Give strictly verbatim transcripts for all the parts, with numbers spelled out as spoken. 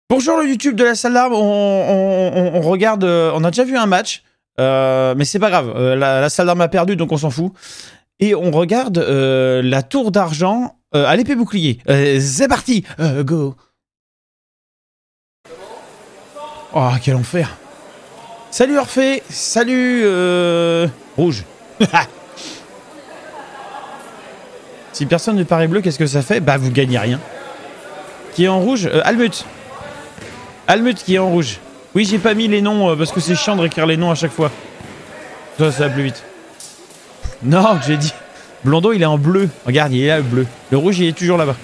Bonjour le YouTube de la salle d'armes, on, on, on, on regarde, euh, on a déjà vu un match, euh, mais c'est pas grave, euh, la, la salle d'armes a perdu donc on s'en fout. Et on regarde euh, la tour d'argent euh, à l'épée bouclier. Euh, c'est parti, euh, go. Oh quel enfer. Salut Orphée, salut euh... Rouge. Si personne ne paraît bleu, qu'est-ce que ça fait? Bah vous gagnez rien. Qui est en rouge? euh, Almut. Almut qui est en rouge. Oui, j'ai pas mis les noms euh, parce que c'est chiant de réécrire les noms à chaque fois. Ça, ça va plus vite. Non, j'ai dit. Blondeau, il est en bleu. Regarde, il est là, le bleu. Le rouge, il est toujours là-bas.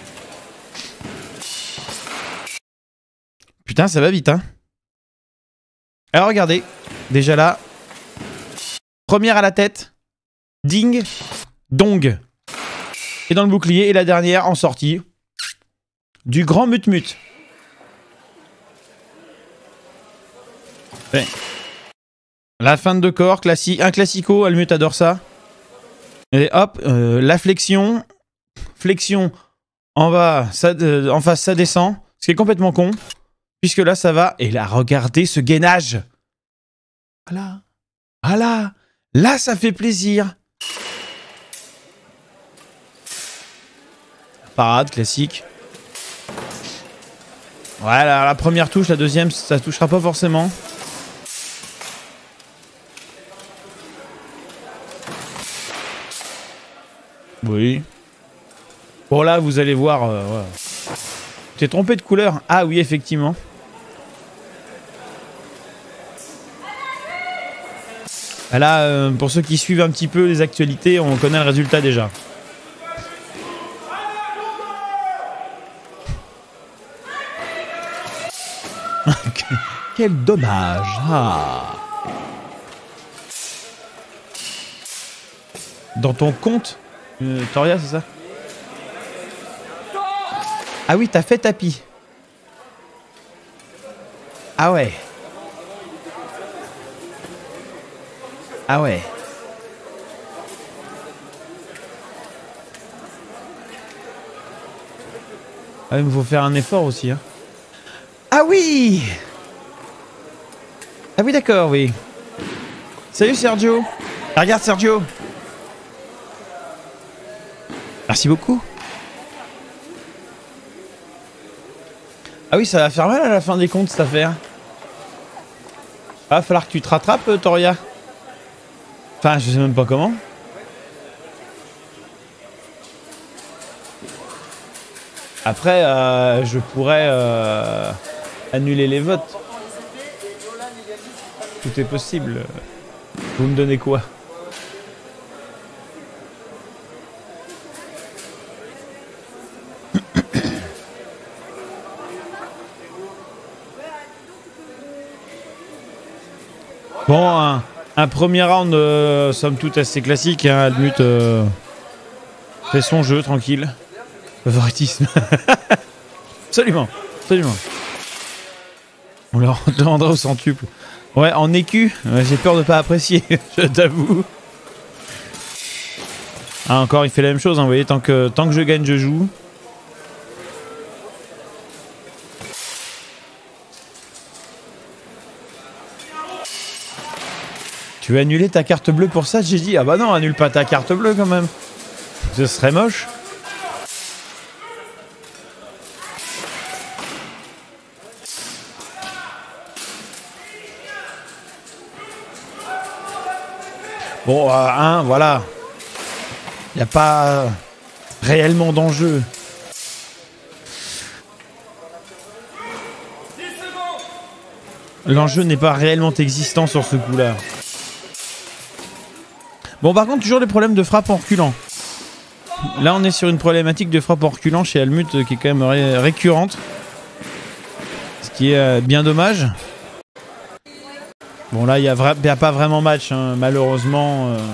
Putain, ça va vite, hein. Alors, regardez. Déjà là. Première à la tête. Ding. Dong. Et dans le bouclier. Et la dernière en sortie. Du grand mut-mut. Ouais. La fin de corps, classique, un classico, Almut adore ça. Et hop, euh, la flexion. Flexion en bas, ça, euh, en face, ça descend. Ce qui est complètement con. Puisque là, ça va. Et là, regardez ce gainage. Voilà. Voilà. Là, ça fait plaisir. Parade, classique. Voilà, la première touche, la deuxième, ça touchera pas forcément. Oui. Bon là, vous allez voir. Euh, ouais. T'es trompé de couleur? Ah oui, effectivement. Là, euh, pour ceux qui suivent un petit peu les actualités, on connaît le résultat déjà. Quel dommage. Ah. Dans ton compte euh, Toria, c'est ça? Ah oui, t'as fait tapis. Ah ouais. Ah ouais. Ah, il me faut faire un effort aussi. Hein. Ah oui. Ah oui, d'accord, oui. Salut Sergio. Ah, regarde Sergio. Merci beaucoup. Ah oui, ça va faire mal à la fin des comptes cette affaire. Ah, va falloir que tu te rattrapes, Toria. Enfin, je sais même pas comment. Après, euh, je pourrais euh, annuler les votes. Tout est possible. Vous me donnez quoi? Bon, un, un premier round, euh, somme toute assez classique. Hein, Almut euh, fait son jeu, tranquille. Favoritisme. Absolument, absolument. On leur demandera au centuple. Ouais, en écu, ouais, j'ai peur de pas apprécier, je t'avoue. Ah, encore, il fait la même chose, hein, vous voyez, tant que, tant que je gagne, je joue. Tu veux annuler ta carte bleue pour ça? J'ai dit, ah bah non, annule pas ta carte bleue quand même. Ce serait moche. Bon, euh, hein, voilà. Il n'y a pas réellement d'enjeu. L'enjeu n'est pas réellement existant sur ce coup-là. Bon, par contre, toujours les problèmes de frappe en reculant. Là, on est sur une problématique de frappe en reculant chez Almut qui est quand même ré récurrente. Ce qui est euh, bien dommage. Bon, là, il n'y a, a pas vraiment match, hein, malheureusement. Euh...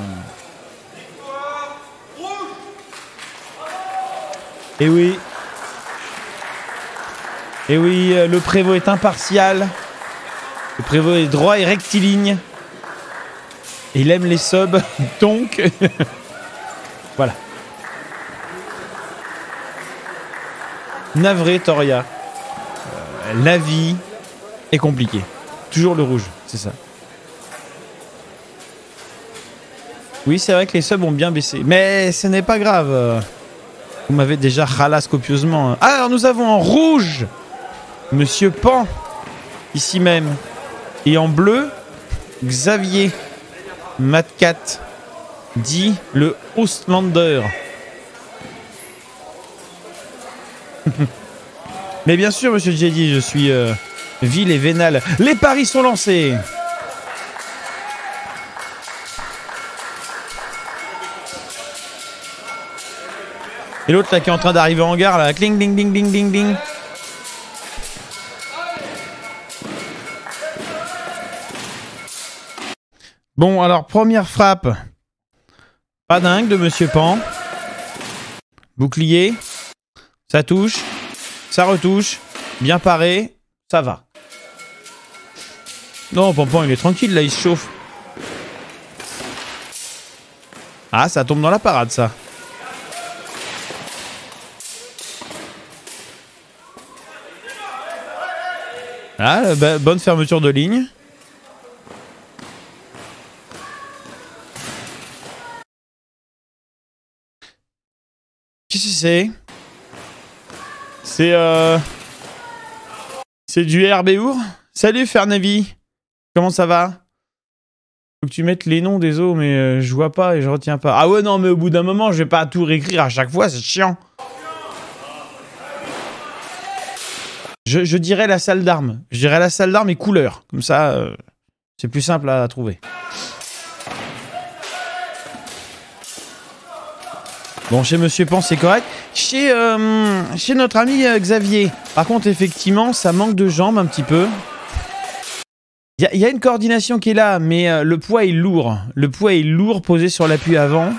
Et oui. Et oui, le prévôt est impartial. Le prévôt est droit et rectiligne. Et il aime les subs, donc... voilà. Navré, Toria. Euh... la vie est compliquée. Toujours le rouge, c'est ça. Oui, c'est vrai que les subs ont bien baissé. Mais ce n'est pas grave. Vous m'avez déjà ralasse copieusement. Alors, nous avons en rouge Monsieur Pan, ici même. Et en bleu, Xavier Matcat, dit le Ostlander. Mais bien sûr, Monsieur Jedi, je suis euh, vil et vénal. Les paris sont lancés. Et l'autre là qui est en train d'arriver en gare là, cling ding ding ding ding ding. Bon alors première frappe. Pas dingue de Monsieur Pan. Bouclier. Ça touche. Ça retouche. Bien paré. Ça va. Non, Pampan il est tranquille là, il se chauffe. Ah, ça tombe dans la parade ça. Ah, bah, bonne fermeture de ligne. Qu'est-ce que c'est? C'est euh... C'est du Herbeour. Salut Fernavi. Comment ça va? Faut que tu mettes les noms des os, mais euh, je vois pas et je retiens pas. Ah ouais, non, mais au bout d'un moment, je vais pas tout réécrire à chaque fois, c'est chiant. Je, je dirais la salle d'armes. Je dirais la salle d'armes et couleur. Comme ça, euh, c'est plus simple à trouver. Bon, chez Monsieur Pan, c'est correct. Chez, euh, chez notre ami euh, Xavier, par contre, effectivement, ça manque de jambes un petit peu. Il y, y a une coordination qui est là, mais euh, le poids est lourd. Le poids est lourd posé sur l'appui avant.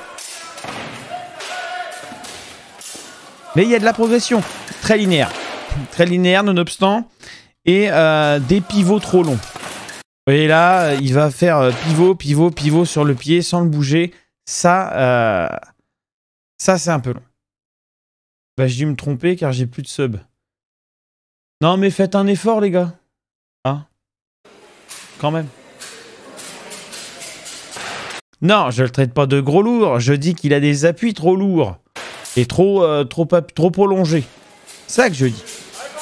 Mais il y a de la progression. Très linéaire. Très linéaire, nonobstant. Et euh, des pivots trop longs. Vous voyez là, il va faire pivot, pivot, pivot sur le pied sans le bouger. Ça, euh, ça c'est un peu long. Bah, j'ai dû me tromper car j'ai plus de sub. Non, mais faites un effort, les gars. Hein? Quand même. Non, je le traite pas de gros lourd. Je dis qu'il a des appuis trop lourds. Et trop, euh, trop, trop prolongés. C'est ça que je dis.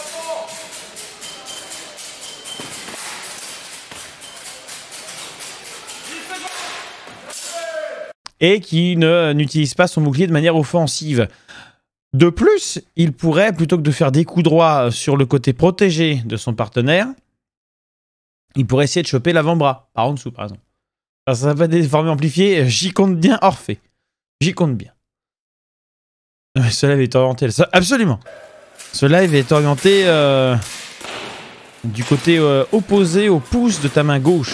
Et qui ne n'utilise pas son bouclier de manière offensive. De plus, il pourrait, plutôt que de faire des coups droits sur le côté protégé de son partenaire, il pourrait essayer de choper l'avant-bras, par en dessous, par exemple. Alors, ça va pas des formes amplifiées, j'y compte bien, Orphée. J'y compte bien. Ce live est orienté... Absolument. Ce live est orienté euh, du côté euh, opposé au pouce de ta main gauche.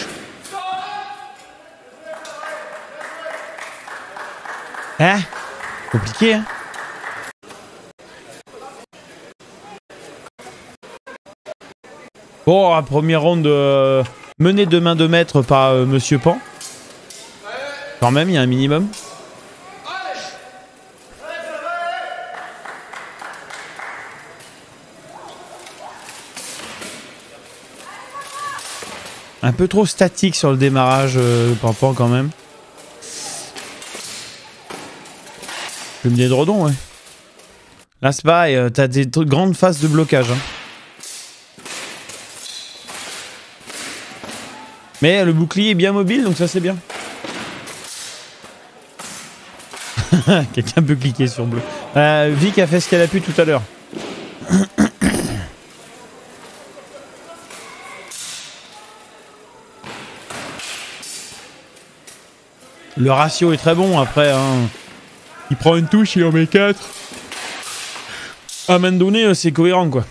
Hein? Compliqué, hein? Bon, un premier round euh, mené de main de maître par euh, Monsieur Pan. Quand même, il y a un minimum. Un peu trop statique sur le démarrage, euh, Pampan quand même. Je me dis de redon, ouais. Là, c'est pareil, euh, t'as des grandes phases de blocage. Hein. Mais le bouclier est bien mobile, donc ça c'est bien. Quelqu'un peut cliquer sur bleu. Euh, Vic a fait ce qu'elle a pu tout à l'heure. Le ratio est très bon après. Hein. Il prend une touche, il en met quatre. À un moment donné, c'est cohérent quoi.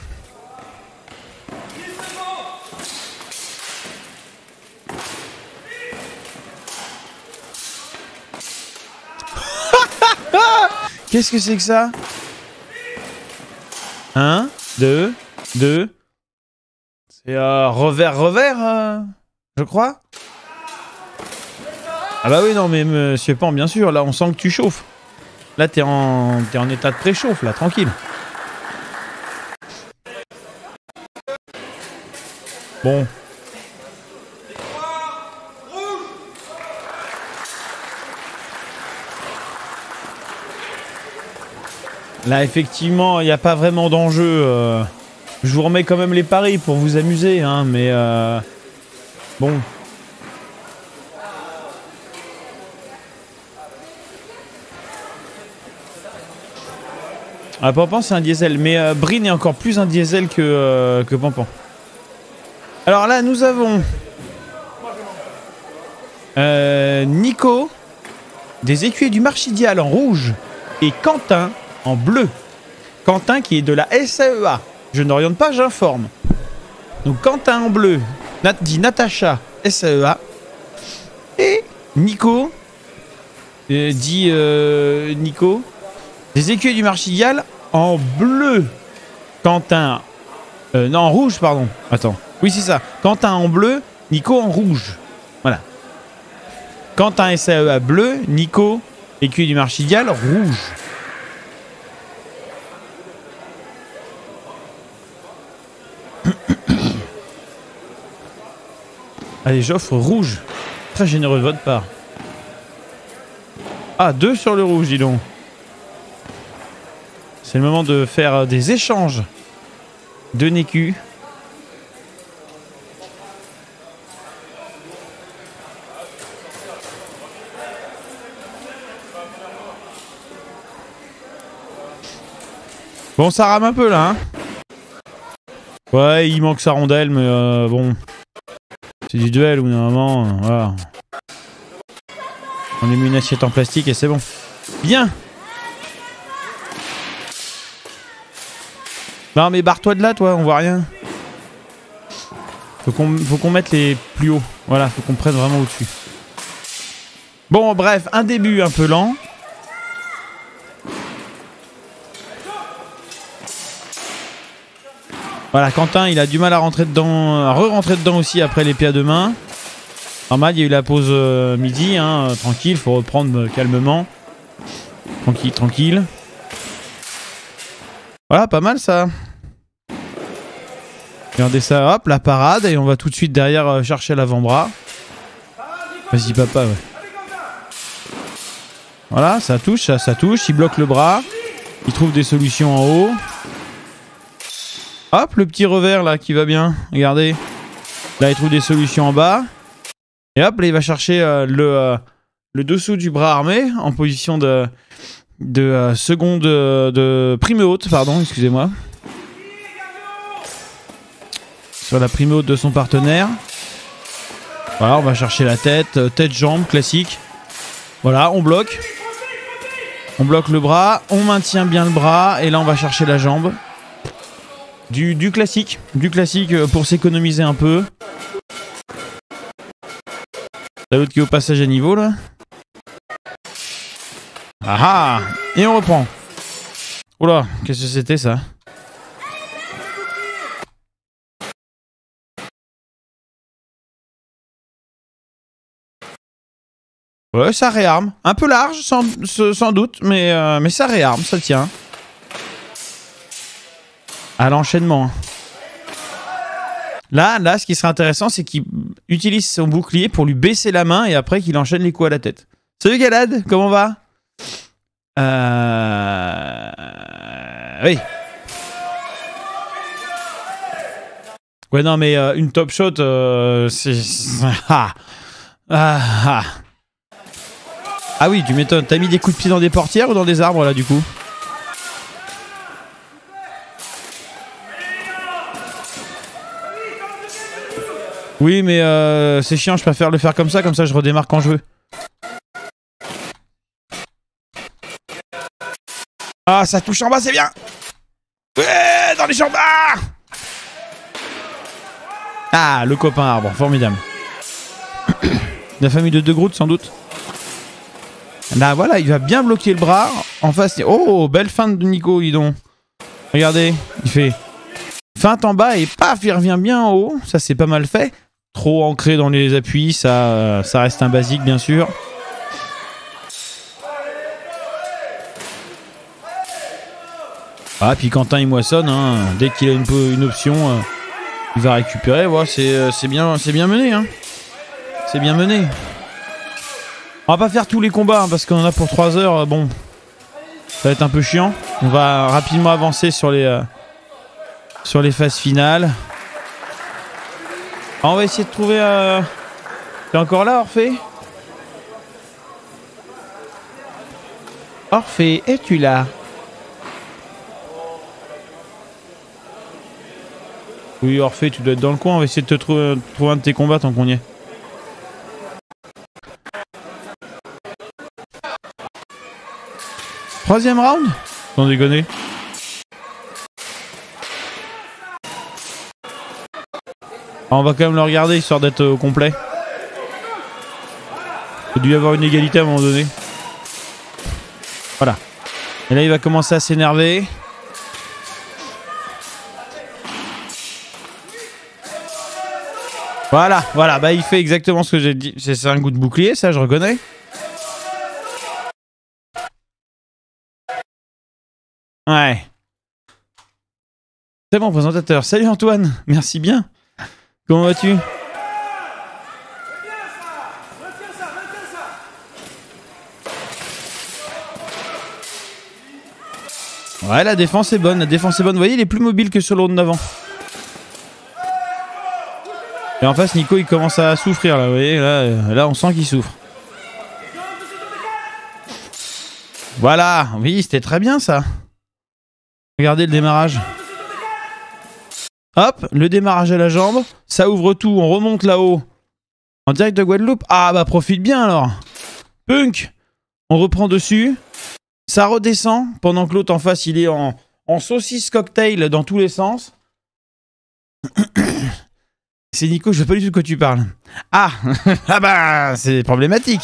Qu'est-ce que c'est que ça? Un, deux, deux. C'est euh, revers, revers, euh, je crois. Ah bah oui, non, mais Monsieur Pan, bien sûr, là, on sent que tu chauffes. Là, t'es en, t'es en état de préchauffe, là, tranquille. Bon. Là, effectivement, il n'y a pas vraiment d'enjeu. Euh, je vous remets quand même les paris pour vous amuser, hein, mais euh, bon. Ah, Pampan, c'est un diesel, mais euh, Brin est encore plus un diesel que, euh, que Pampan. Alors là, nous avons euh, Nico, des écuyers du Marchidial en rouge, et Quentin en bleu. Quentin qui est de la S A E A. Je n'oriente pas, j'informe. Donc Quentin en bleu, Nat dit Natacha S A E A. Et Nico, euh, dit euh, Nico, des écuyers du Marchidial en bleu. Quentin, euh, non en rouge pardon. Attends, oui c'est ça. Quentin en bleu, Nico en rouge. Voilà. Quentin S A E A bleu, Nico écuyer du Marchidial rouge. Allez, j'offre rouge. Très généreux de votre part. Ah, deux sur le rouge, dis donc. C'est le moment de faire des échanges de N Q. Bon, ça rame un peu là, hein. Ouais, il manque sa rondelle, mais euh, bon. C'est du duel ou normalement, euh, voilà. On a mis une assiette en plastique et c'est bon. Bien. Non mais barre-toi de là, toi, on voit rien. Faut qu'on faut qu'on mette les plus hauts. Voilà, faut qu'on prenne vraiment au-dessus. Bon, bref, un début un peu lent. Voilà, Quentin, il a du mal à rentrer dedans, à re-rentrer dedans aussi après l'épée à deux mains. Normal, il y a eu la pause euh, midi, hein, euh, tranquille, faut reprendre euh, calmement. Tranquille, tranquille. Voilà, pas mal ça. Regardez ça, hop, la parade, et on va tout de suite derrière euh, chercher l'avant-bras. Vas-y, papa, ouais. Voilà, ça touche, ça, ça touche, il bloque le bras. Il trouve des solutions en haut. Hop, le petit revers là qui va bien. Regardez. Là, il trouve des solutions en bas. Et hop, là, il va chercher euh, le, euh, le dessous du bras armé en position de, de euh, seconde euh, de prime haute, pardon, excusez-moi. Sur la prime haute de son partenaire. Voilà, on va chercher la tête, euh, tête-jambe, classique. Voilà, on bloque. On bloque le bras, on maintient bien le bras, et là, on va chercher la jambe. Du, du classique, du classique pour s'économiser un peu. T'as l'autre qui est au passage à niveau là. Ah ah. Et on reprend. Oula, qu'est-ce que c'était ça? Ouais, ça réarme. Un peu large, sans, sans doute, mais, euh, mais ça réarme, ça tient. À l'enchaînement. Là, là, ce qui serait intéressant, c'est qu'il utilise son bouclier pour lui baisser la main et après qu'il enchaîne les coups à la tête. Salut Galad, comment va? Euh... Oui. Ouais, non, mais euh, une top shot, euh, c'est... Ah. Ah, ah. Ah oui, tu m'étonnes. T'as mis des coups de pied dans des portières ou dans des arbres, là, du coup? Oui, mais euh, c'est chiant, je préfère le faire comme ça, comme ça je redémarre quand je veux. Ah, ça touche en bas, c'est bien. Ouais, dans les jambes. Ah, ah, le copain arbre, formidable. La famille de deux Groot, sans doute. Là, voilà, il va bien bloquer le bras. En face, oh, belle feinte de Nico, dis donc. Regardez, il fait feinte en bas et paf, il revient bien en haut. Ça, c'est pas mal fait. Trop ancré dans les appuis, ça, ça reste un basique bien sûr. Ah, puis Quentin il moissonne, hein. Dès qu'il a une, une option, euh, Il va récupérer. Ouais, c'est bien, bien mené. Hein. C'est bien mené. On va pas faire tous les combats hein, parce qu'on en a pour trois heures. Bon, ça va être un peu chiant. On va rapidement avancer sur les, euh, sur les phases finales. Alors, on va essayer de trouver... Euh... T'es encore là, Orphée? Orphée, es-tu là? Oui, Orphée, tu dois être dans le coin. On va essayer de te trouver, trouver un de tes combats tant qu'on y est. Troisième round? Sans déconner. On va quand même le regarder histoire d'être au complet. Il a dû y avoir une égalité à un moment donné. Voilà. Et là il va commencer à s'énerver. Voilà, voilà, bah il fait exactement ce que j'ai dit. C'est un coup de bouclier, ça je reconnais. Ouais. C'est bon présentateur. Salut Antoine, merci bien. Comment vas-tu? Ouais, la défense est bonne, la défense est bonne. Vous voyez, il est plus mobile que sur le round d'avant. Et en face, Nico, il commence à souffrir, là, vous voyez, là, là on sent qu'il souffre. Voilà, oui, c'était très bien, ça. Regardez le démarrage. Hop, le démarrage à la jambe. Ça ouvre tout, on remonte là-haut. En direct de Guadeloupe. Ah, bah, profite bien, alors. Punk. On reprend dessus. Ça redescend pendant que l'autre en face, il est en, en saucisse cocktail dans tous les sens. C'est Nico, je sais pas du tout de quoi tu parles. Ah, ah bah, c'est problématique.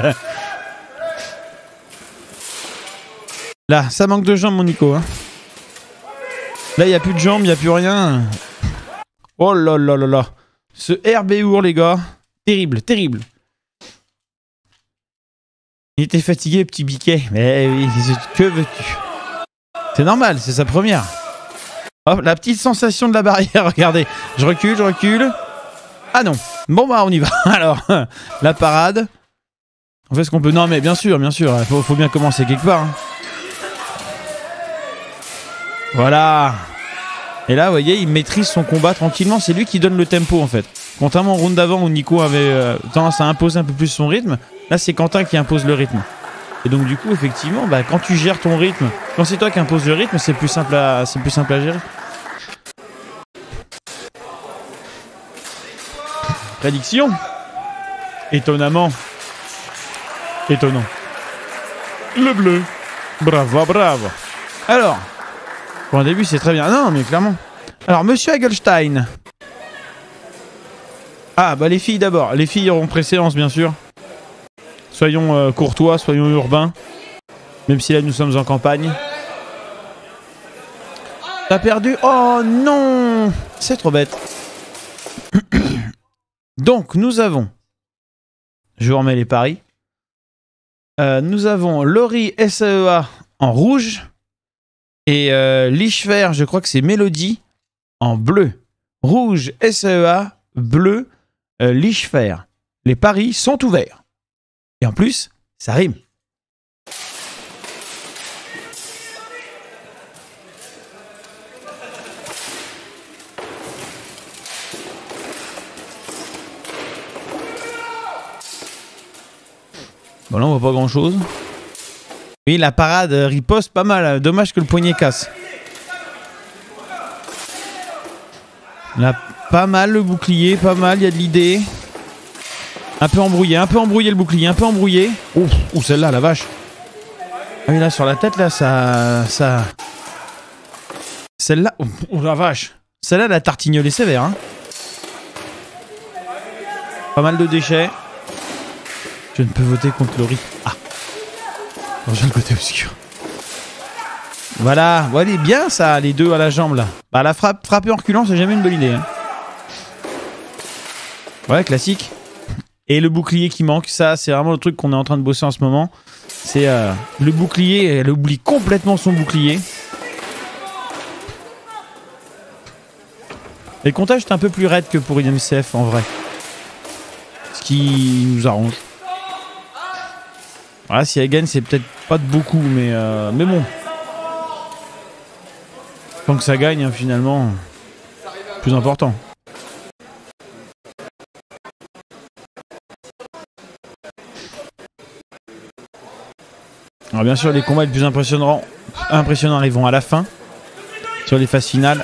Là, ça manque de jambes, mon Nico. Hein. Là, il n'y a plus de jambes, il n'y a plus rien. Oh là là là là. Ce R B ours, les gars. Terrible, terrible. Il était fatigué, petit biquet. Mais oui, que veux-tu? C'est normal, c'est sa première. Hop, la petite sensation de la barrière, regardez. Je recule, je recule. Ah non. Bon bah on y va. Alors, la parade. On fait ce qu'on peut. Non mais bien sûr, bien sûr. Il faut, faut bien commencer quelque part. Hein. Voilà. Et là, vous voyez, il maîtrise son combat tranquillement. C'est lui qui donne le tempo en fait. Contrairement au round d'avant où Nico avait euh, tendance à imposer un peu plus son rythme. Là, c'est Quentin qui impose le rythme. Et donc, du coup, effectivement, bah, quand tu gères ton rythme, quand c'est toi qui imposes le rythme, c'est plus simple à, c'est plus simple à gérer. Prédiction. Étonnamment. Étonnant. Le bleu. Bravo, bravo. Alors, pour un début, c'est très bien. Non, mais clairement. Alors, Monsieur Hagelstein. Ah, bah les filles d'abord. Les filles auront préséance, bien sûr. Soyons euh, courtois, soyons urbains. Même si là nous sommes en campagne. T'as perdu? Oh non! C'est trop bête. Donc nous avons... Je vous remets les paris. Euh, nous avons Laurie S A E A en rouge. Et euh, Lichfer, je crois que c'est Mélodie, en bleu. Rouge S A E A, bleu euh, Lichfer. Les paris sont ouverts. Et en plus, ça rime. Bon là on voit pas grand chose. Oui la parade riposte pas mal. Dommage que le poignet casse. Là pas mal le bouclier, pas mal, il y a de l'idée. Un peu embrouillé, un peu embrouillé le bouclier, un peu embrouillé. Ouf, ouh, celle-là, la vache. Ah oui, là, sur la tête, là, ça... ça... Celle-là... Oh, la vache. Celle-là, elle a tartignolé sévère, hein. Pas mal de déchets. Je ne peux voter contre Laurie. Ah. Bon, j'ai le côté obscur. Voilà. Ouais, elle est bien, ça, les deux à la jambe, là. Bah, la frappe, frapper en reculant, c'est jamais une bonne idée, hein. Ouais, classique. Et le bouclier qui manque, ça c'est vraiment le truc qu'on est en train de bosser en ce moment. C'est euh, le bouclier, elle oublie complètement son bouclier. Les comptages est un peu plus raide que pour une M C F en vrai. Ce qui nous arrange. Voilà, si elle gagne, c'est peut-être pas de beaucoup, mais, euh, mais bon. Tant que ça gagne, hein, finalement, plus important. Alors bien sûr, les combats les plus impressionnants, impressionnants arriveront à la fin, sur les phases finales.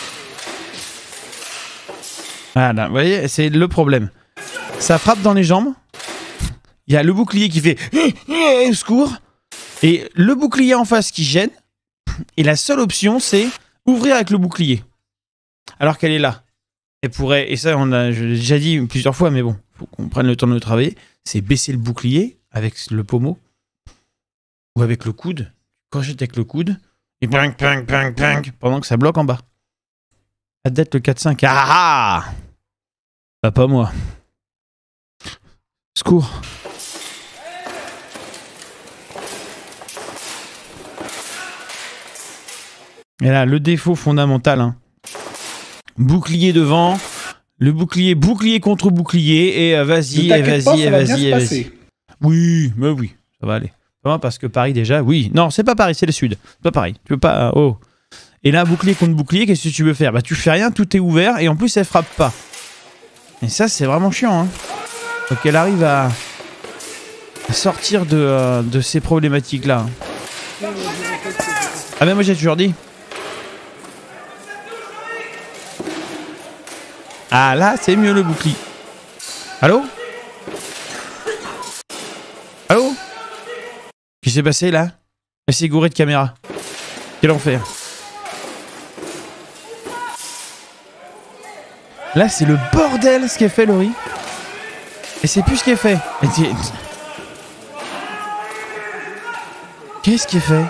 Voilà, vous voyez, c'est le problème. Ça frappe dans les jambes. Il y a le bouclier qui fait « secours » et le bouclier en face qui gêne. Et la seule option, c'est ouvrir avec le bouclier. Alors qu'elle est là. Elle pourrait, et ça on a, je l'ai déjà dit plusieurs fois, mais bon, faut qu'on prenne le temps de le travailler, c'est baisser le bouclier avec le pommeau. Ou avec le coude. Crochette avec le coude. Et bang, bang, bang, bang, pendant que ça bloque en bas. Adette le quatre cinq. Ah ah! Bah pas moi. Secours. Et là, le défaut fondamental. Hein. Bouclier devant. Le bouclier, bouclier contre bouclier. Et euh, vas-y, et vas-y, et vas-y, et vas-y. Oui, mais oui, ça va aller. Vraiment parce que Paris déjà, oui. Non, c'est pas Paris, c'est le sud. C'est pas pareil. Tu peux pas. Oh. Et là, bouclier contre bouclier, qu'est-ce que tu veux faire? Bah, tu fais rien, tout est ouvert et en plus, elle frappe pas. Et ça, c'est vraiment chiant. Hein. Donc, elle arrive à, à sortir de, euh, de ces problématiques-là. Ah, mais moi, j'ai toujours dit. Ah, là, c'est mieux le bouclier. Allô? Allô? Qu'est-ce qui s'est passé là? Elle s'est gourée de caméra. Quel enfer. Là, c'est le bordel ce qu'elle fait, Laurie. Et c'est plus ce qu'elle fait. Qu'est-ce qu'elle fait?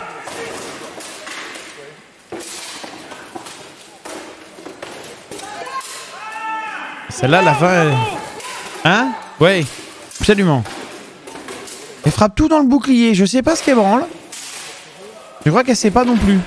Celle-là, la fin, elle... Hein? Ouais, absolument. Elle frappe tout dans le bouclier. Je sais pas ce qu'elle branle. Je crois qu'elle sait pas non plus.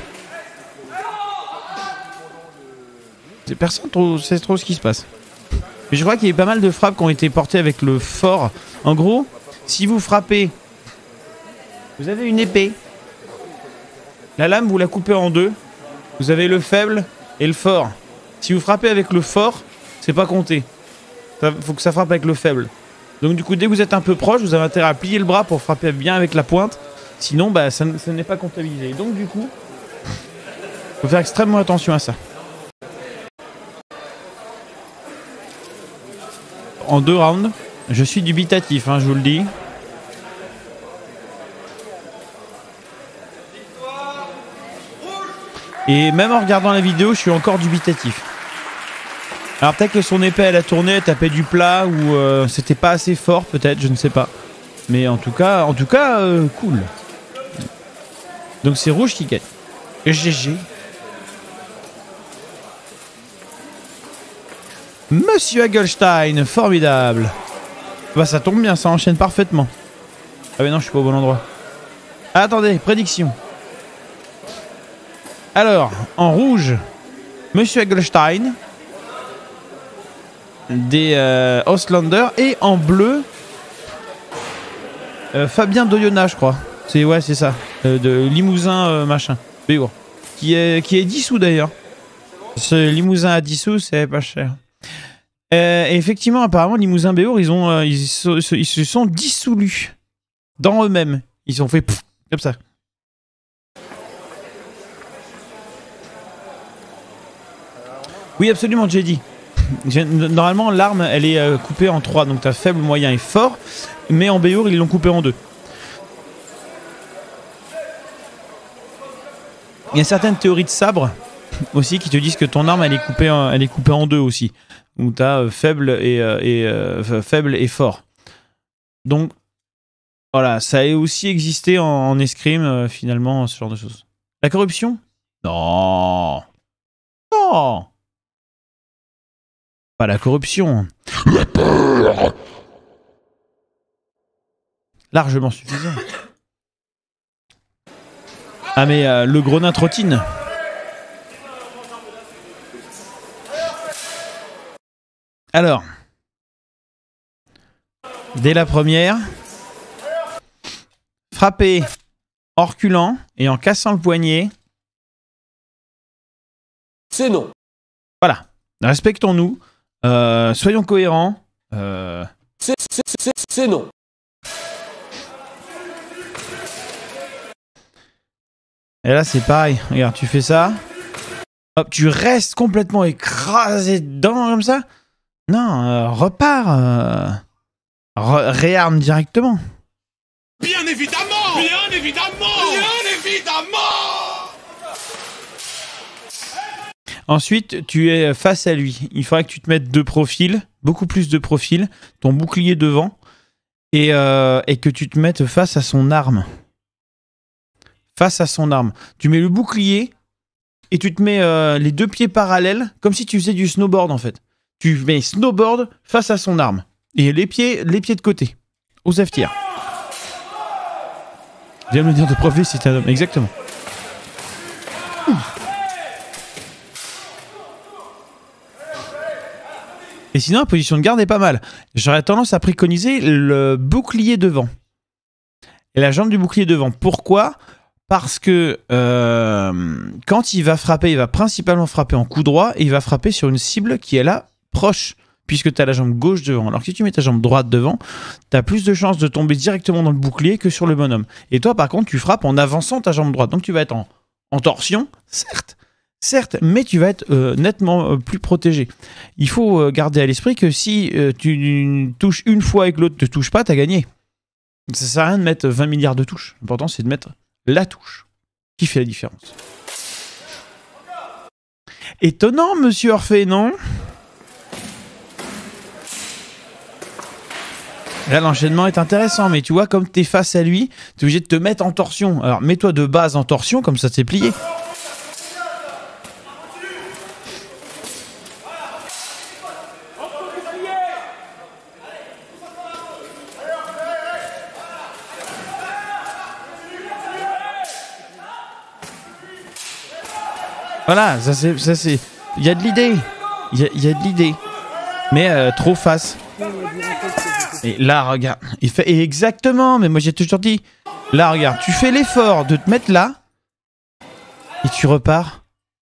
Personne trop, sait trop ce qui se passe. Mais je crois qu'il y a pas mal de frappes qui ont été portées avec le fort. En gros, si vous frappez, vous avez une épée. La lame, vous la coupez en deux. Vous avez le faible et le fort. Si vous frappez avec le fort, c'est pas compté. Il faut que ça frappe avec le faible. Donc du coup, dès que vous êtes un peu proche, vous avez intérêt à plier le bras pour frapper bien avec la pointe. Sinon, bah, ça, ça n'est pas comptabilisé. Donc du coup, il faut faire extrêmement attention à ça. En deux rounds, je suis dubitatif, hein, je vous le dis. Et même en regardant la vidéo, je suis encore dubitatif. Alors peut-être que son épée elle a tourné, elle tapait du plat ou euh, c'était pas assez fort peut-être, je ne sais pas. Mais en tout cas, en tout cas, euh, cool. Donc c'est rouge qui gagne. G G. Monsieur Hagelstein, formidable. Bah ça tombe bien, ça enchaîne parfaitement. Ah mais non, je suis pas au bon endroit. Ah, attendez, prédiction. Alors, en rouge, Monsieur Hagelstein, des euh, Ausländer, et en bleu, euh, Fabien Doyonna, je crois. C'est ouais, c'est ça, euh, de Limousin euh, machin, Béour, qui est qui est dissous d'ailleurs. Ce Limousin à dissous, c'est pas cher. Euh, et effectivement, apparemment, Limousin Béour, ils ont, euh, ils, se, ils se sont dissolus dans eux-mêmes. Ils ont fait pff, comme ça. Oui, absolument, j'ai dit. Normalement, l'arme, elle est euh, coupée en trois, donc t'as faible, moyen et fort. Mais en Béour, ils l'ont coupée en deux. Il y a certaines théories de sabre aussi qui te disent que ton arme, elle est coupée en, elle est coupée en deux aussi. Où tu as euh, faible, et, euh, et, euh, faible et fort. Donc, voilà, ça a aussi existé en, en escrime, euh, finalement, ce genre de choses. La corruption? Non. Non. Pas la corruption. La peur. Largement suffisant. Ah mais euh, le gros nain trottine. Alors, dès la première, frapper en reculant et en cassant le poignet. C'est non. Voilà. Respectons-nous. Euh, soyons cohérents. Euh... C'est non. Et là, c'est pareil. Regarde, tu fais ça. Hop, tu restes complètement écrasé dedans comme ça. Non, euh, repars. Euh... Re réarme directement. Bien évidemment. Bien évidemment. Bien évidemment. Ensuite, tu es face à lui. Il faudra que tu te mettes de profil, beaucoup plus de profil, ton bouclier devant, et, euh, et que tu te mettes face à son arme. Face à son arme. Tu mets le bouclier et tu te mets euh, les deux pieds parallèles, comme si tu faisais du snowboard en fait. Tu mets snowboard face à son arme. Et les pieds, les pieds de côté. Osef tir. Viens me dire de profil si t'es un homme. Exactement. Et sinon, la position de garde est pas mal. J'aurais tendance à préconiser le bouclier devant. Et la jambe du bouclier devant. Pourquoi ? Parce que euh, quand il va frapper, il va principalement frapper en coup droit et il va frapper sur une cible qui est là, proche, puisque tu as la jambe gauche devant. Alors que si tu mets ta jambe droite devant, tu as plus de chances de tomber directement dans le bouclier que sur le bonhomme. Et toi, par contre, tu frappes en avançant ta jambe droite. Donc tu vas être en, en torsion, certes, certes, mais tu vas être euh, nettement euh, plus protégé. Il faut euh, garder à l'esprit que si euh, tu touches une fois et que l'autre ne te touche pas, tu as gagné. Ça sert à rien de mettre vingt milliards de touches. L'important, c'est de mettre la touche qui fait la différence. Étonnant, monsieur Orphée, non ? Là, l'enchaînement est intéressant, mais tu vois, comme tu es face à lui, tu es obligé de te mettre en torsion. Alors, mets-toi de base en torsion, comme ça, c'est plié. Voilà, ça c'est, ça c'est, il y a de l'idée, il y a, y a de l'idée, mais euh, trop face. Et là, regarde, il fait exactement, mais moi j'ai toujours dit, là, regarde, tu fais l'effort de te mettre là, et tu repars.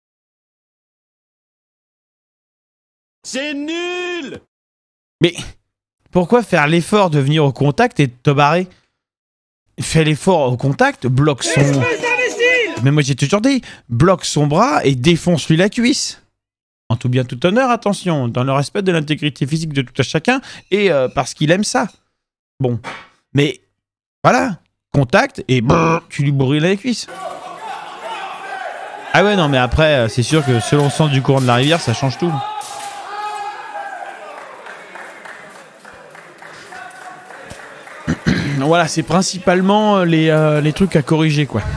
C'est nul. Mais pourquoi faire l'effort de venir au contact et de te barrer ? Fais l'effort au contact, bloque son... Mais moi j'ai toujours dit, bloque son bras et défonce-lui la cuisse. En tout bien tout honneur, attention, dans le respect de l'intégrité physique de tout à chacun et euh, parce qu'il aime ça. Bon, mais voilà, contact et brrr, tu lui brûles les cuisses. Ah ouais, non, mais après, c'est sûr que selon le sens du courant de la rivière, ça change tout. Voilà, c'est principalement les, euh, les trucs à corriger, quoi.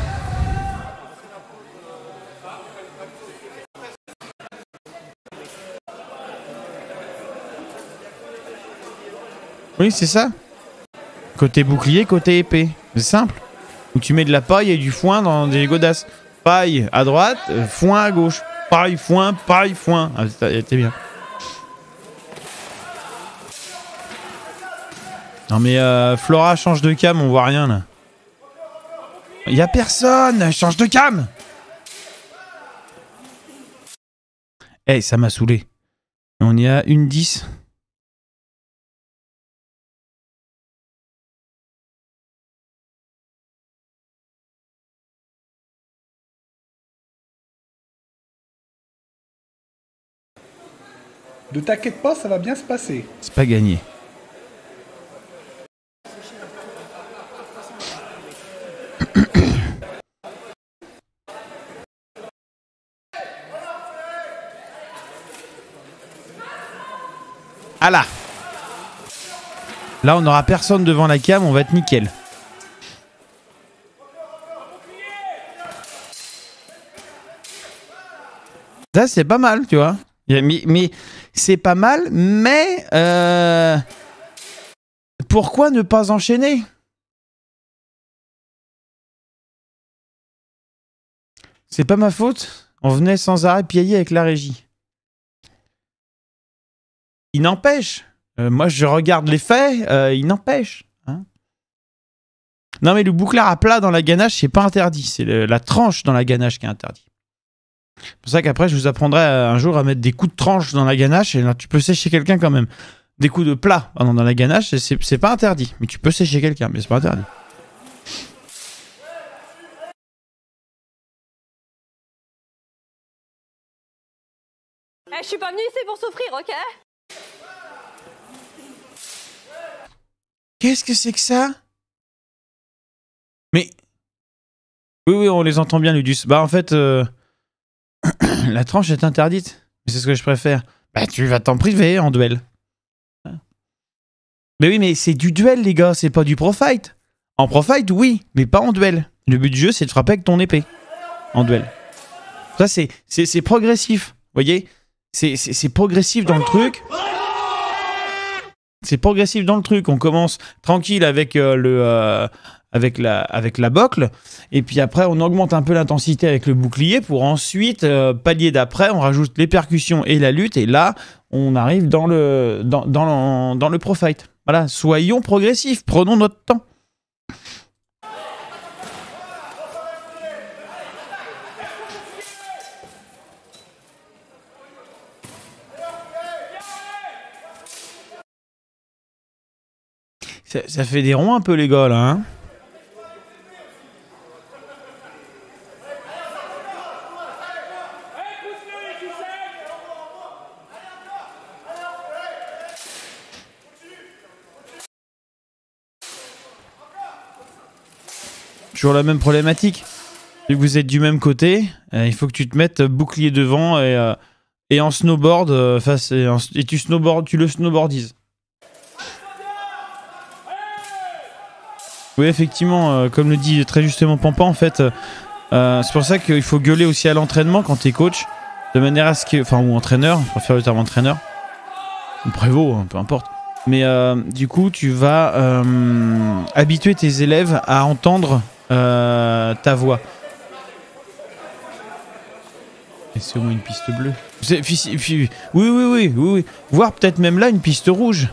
Oui, c'est ça. Côté bouclier, côté épée. C'est simple. Où tu mets de la paille et du foin dans des godasses. Paille à droite, foin à gauche. Paille, foin, paille, foin. Ah, t'es bien. Non mais euh, Flora change de cam, on voit rien là. Y a personne, change de cam. Eh, hey, ça m'a saoulé. On y a une dix. Ne t'inquiète pas, ça va bien se passer. C'est pas gagné. Ah là. Là, on n'aura personne devant la cam, on va être nickel. Ça, c'est pas mal, tu vois. Mais, mais c'est pas mal, mais... Euh, pourquoi ne pas enchaîner ? C'est pas ma faute. On venait sans arrêt piailler avec la régie. il n'empêche. Euh, moi, je regarde les faits, euh, il n'empêche. Hein. Non, mais le bouclard à plat dans la ganache, c'est pas interdit. C'est le- la tranche dans la ganache qui est interdit. C'est pour ça qu'après, je vous apprendrai euh, un jour à mettre des coups de tranche dans la ganache. Et là, tu peux sécher quelqu'un quand même. Des coups de plat pardon, dans la ganache, c'est, c'est pas interdit. Mais tu peux sécher quelqu'un, mais c'est pas interdit. Eh, je suis pas venue ici pour souffrir, ok? Qu'est-ce que c'est que ça? Mais... Oui, oui, on les entend bien, Ludus. Bah, en fait, euh... la tranche est interdite. Mais c'est ce que je préfère. Bah, tu vas t'en priver en duel. Mais oui, mais c'est du duel, les gars, c'est pas du pro-fight. En pro-fight, oui, mais pas en duel. Le but du jeu, c'est de frapper avec ton épée. En duel. Ça, c'est, c'est, c'est progressif. Vous voyez? C'est, c'est, c'est progressif dans le truc. C'est progressif dans le truc. On commence tranquille avec euh, le... Euh, avec la, avec la bocle, et puis après on augmente un peu l'intensité avec le bouclier pour ensuite, euh, palier d'après, on rajoute les percussions et la lutte, et là on arrive dans le, dans, dans, dans le pro-fight. Voilà, soyons progressifs, prenons notre temps. Ça, ça fait des ronds un peu les gars là, hein. Toujours la même problématique. Vu que vous êtes du même côté, euh, il faut que tu te mettes bouclier devant et, euh, et en snowboard, euh, face, et, en, et tu, snowboard, tu le snowboardises. Oui, effectivement, euh, comme le dit très justement Pampan, en fait, euh, c'est pour ça qu'il faut gueuler aussi à l'entraînement quand t'es coach, de manière à ce que... Enfin, ou entraîneur, je préfère le terme entraîneur, ou prévôt, hein, peu importe. Mais euh, du coup, tu vas euh, habituer tes élèves à entendre euh, ta voix. Et c'est au moins une piste bleue. C'est, fi, fi, oui, oui, oui, oui, oui. Voire peut-être même là une piste rouge.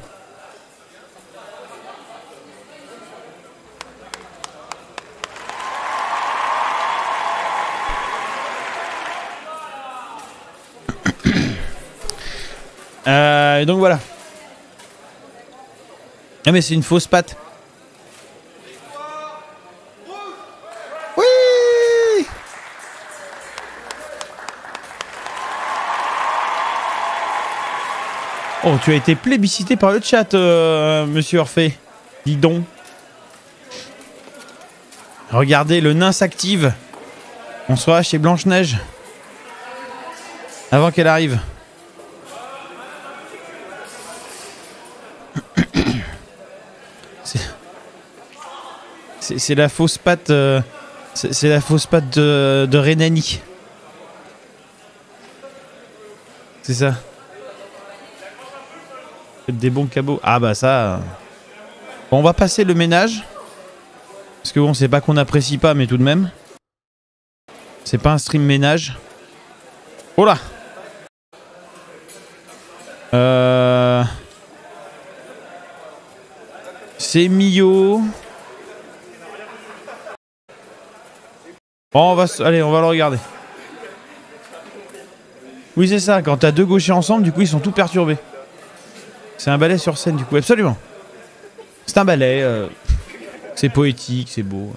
euh, donc voilà. Ah mais c'est une fausse patte. Oui. Oh, tu as été plébiscité par le chat, euh, monsieur Orphée. Dis donc. Regardez, le nain s'active. On sera chez Blanche-Neige. Avant qu'elle arrive. C'est, c'est la fausse patte, euh, c'est, c'est la fausse patte de, de Renani. C'est ça. Faites des bons cabots. Ah bah ça. Bon, on va passer le ménage. Parce que bon, c'est pas qu'on apprécie pas, mais tout de même. C'est pas un stream ménage. Oh là. Euh... C'est Mio. Bon, on va, allez, on va le regarder. Oui, c'est ça. Quand t'as deux gauchers ensemble, du coup, ils sont tout perturbés. C'est un ballet sur scène, du coup. Absolument. C'est un ballet. Euh, c'est poétique, c'est beau.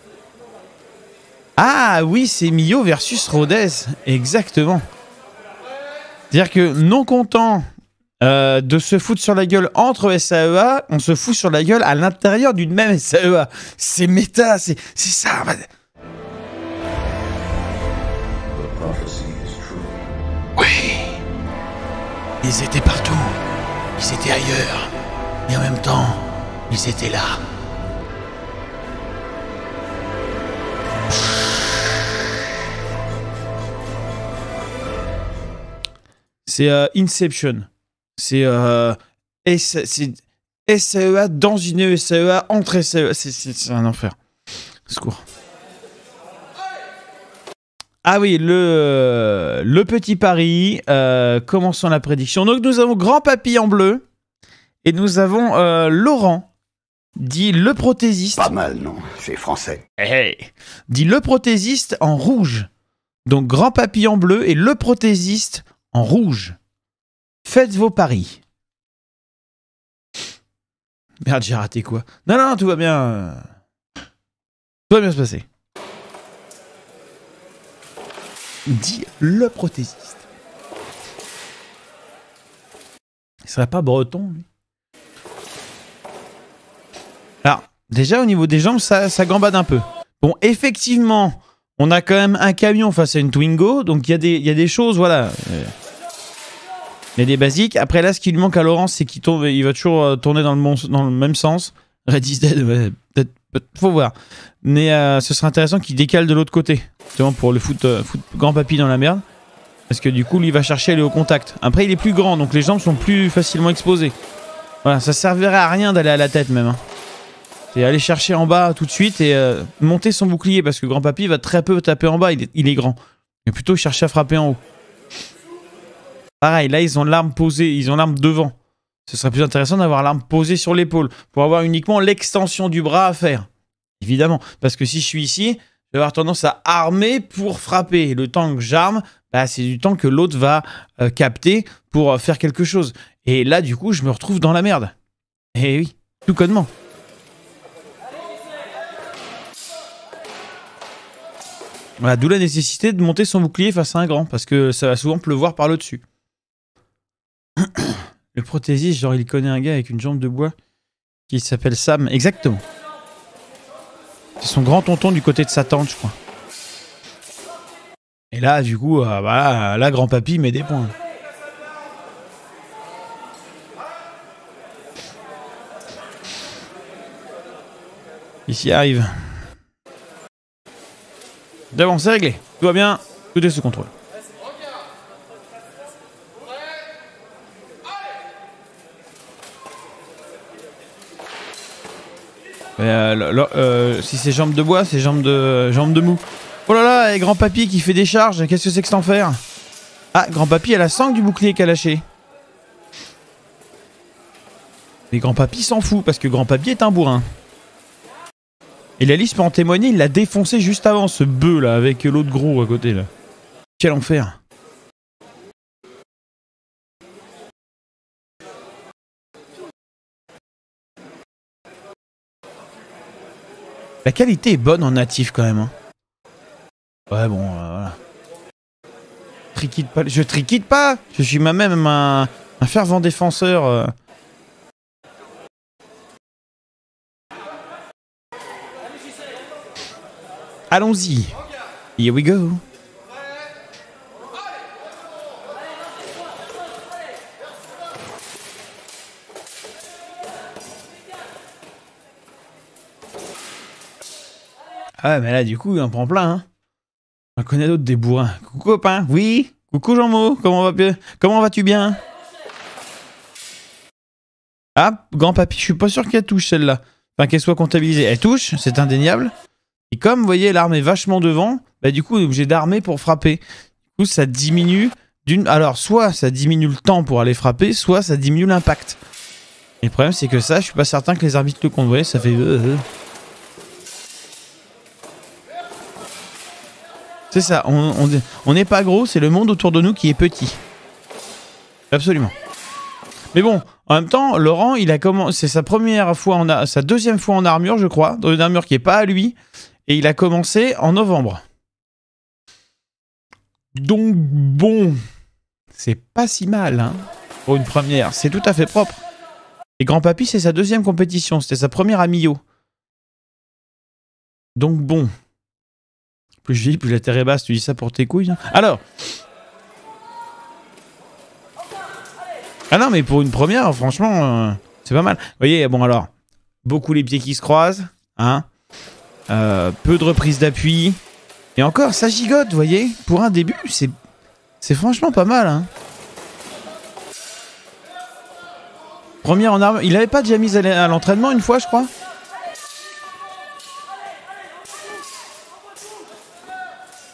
Ah oui, c'est Mio versus Rodez. Exactement. C'est-à-dire que non content euh, de se foutre sur la gueule entre S A E A, on se fout sur la gueule à l'intérieur d'une même S A E A. C'est méta, c'est, c'est ça. Oui. Ils étaient partout. Ils étaient ailleurs. Et en même temps, ils étaient là. C'est euh, Inception. C'est, euh, S, c'est S A E A dans une S A E A, entre S A E A. C'est, c'est, c'est un enfer. Secours. Ah oui, le, le petit pari. Euh, commençons la prédiction. Donc nous avons Grand Papy en bleu. Et nous avons euh, Laurent, dit le prothésiste. Pas mal, non? C'est français. Hey, dit le prothésiste en rouge. Donc Grand Papy en bleu et le prothésiste en rouge. Faites vos paris. Merde, j'ai raté quoi? Non, non, tout va bien. Tout va bien se passer. Dit le prothésiste. Il serait pas breton, lui? Alors, déjà au niveau des jambes, ça, ça gambade un peu. Bon, effectivement, on a quand même un camion face à une Twingo, donc il y, y a des choses, voilà. Il y a des basiques. Après là, ce qui lui manque à Laurent, c'est qu'il tourne, il va toujours tourner dans le, bon, dans le même sens. Red is dead, ouais, peut-être, peut faut voir. Mais euh, ce serait intéressant qu'il décale de l'autre côté, justement pour le foot, euh, foot Grand Papy dans la merde. Parce que du coup, lui, il va chercher à aller au contact. Après, il est plus grand, donc les jambes sont plus facilement exposées. Voilà, ça servirait à rien d'aller à la tête même. Hein. C'est aller chercher en bas tout de suite et euh, monter son bouclier, parce que Grand Papy va très peu taper en bas, il est, il est grand. Mais plutôt chercher à frapper en haut. Pareil, là, ils ont l'arme posée, ils ont l'arme devant. Ce serait plus intéressant d'avoir l'arme posée sur l'épaule, pour avoir uniquement l'extension du bras à faire. Évidemment, parce que si je suis ici, je vais avoir tendance à armer pour frapper. Le temps que j'arme, bah, c'est du temps que l'autre va euh, capter pour euh, faire quelque chose. Et là, du coup, je me retrouve dans la merde. Et oui, tout connement. Voilà, d'où la nécessité de monter son bouclier face à un grand, parce que ça va souvent pleuvoir par le dessus. Le prothésiste, genre il connaît un gars avec une jambe de bois qui s'appelle Sam. Exactement. C'est son grand tonton du côté de sa tante, je crois. Et là, du coup, euh, voilà, là, Grand Papy met des points. Ici arrive. D'avant, c'est réglé. Tout va bien. Tout est sous contrôle. Euh, le, le, euh, si c'est jambes de bois, c'est jambes de, jambes de mou. Oh là là, et Grand Papy qui fait des charges. Qu'est-ce que c'est que cet enfer? Ah, Grand Papy a la sangle du bouclier qu'a lâché. Mais Grand Papy s'en fout parce que Grand Papy est un bourrin. Et la liste peut en témoigner, il l'a défoncé juste avant, ce bœuf là, avec l'autre gros à côté là. Quel enfer. La qualité est bonne en natif quand même. Hein. Ouais bon, euh, voilà. Triquide pas, je triquide pas. Je suis moi-même un, un fervent défenseur. Euh. Allons-y. Here we go. Ah mais là du coup il en prend plein hein. On connaît d'autres des bourrins. Coucou copain, oui. Coucou Jean-Mo, comment va bien? Comment vas-tu bien? Ah, Grand Papy, je suis pas sûr qu'elle touche celle-là. Enfin qu'elle soit comptabilisée. Elle touche, c'est indéniable. Et comme vous voyez l'arme est vachement devant, bah du coup on est obligé d'armer pour frapper. Du coup ça diminue d'une. Alors soit ça diminue le temps pour aller frapper, soit ça diminue l'impact. Et le problème c'est que ça, je suis pas certain que les arbitres le comptent. Vous voyez, ça fait. Euh, euh. C'est ça, on n'est pas gros, c'est le monde autour de nous qui est petit. Absolument. Mais bon, en même temps, Laurent, il a commencé, c'est sa première fois, en a, sa deuxième fois en armure, je crois, dans une armure qui n'est pas à lui, et il a commencé en novembre. Donc bon, c'est pas si mal, hein, pour une première, c'est tout à fait propre. Et Grand Papy, c'est sa deuxième compétition, c'était sa première à Millau. Donc bon. Plus je dis, plus la terre est basse, tu dis ça pour tes couilles. Hein. Alors. Ah non, mais pour une première, franchement, euh, c'est pas mal. Vous voyez, bon alors, beaucoup les pieds qui se croisent, hein. Euh, peu de reprises d'appui. Et encore, ça gigote, vous voyez. Pour un début, c'est c'est franchement pas mal, hein. Première en arme. Il avait pas déjà mis à l'entraînement une fois, je crois.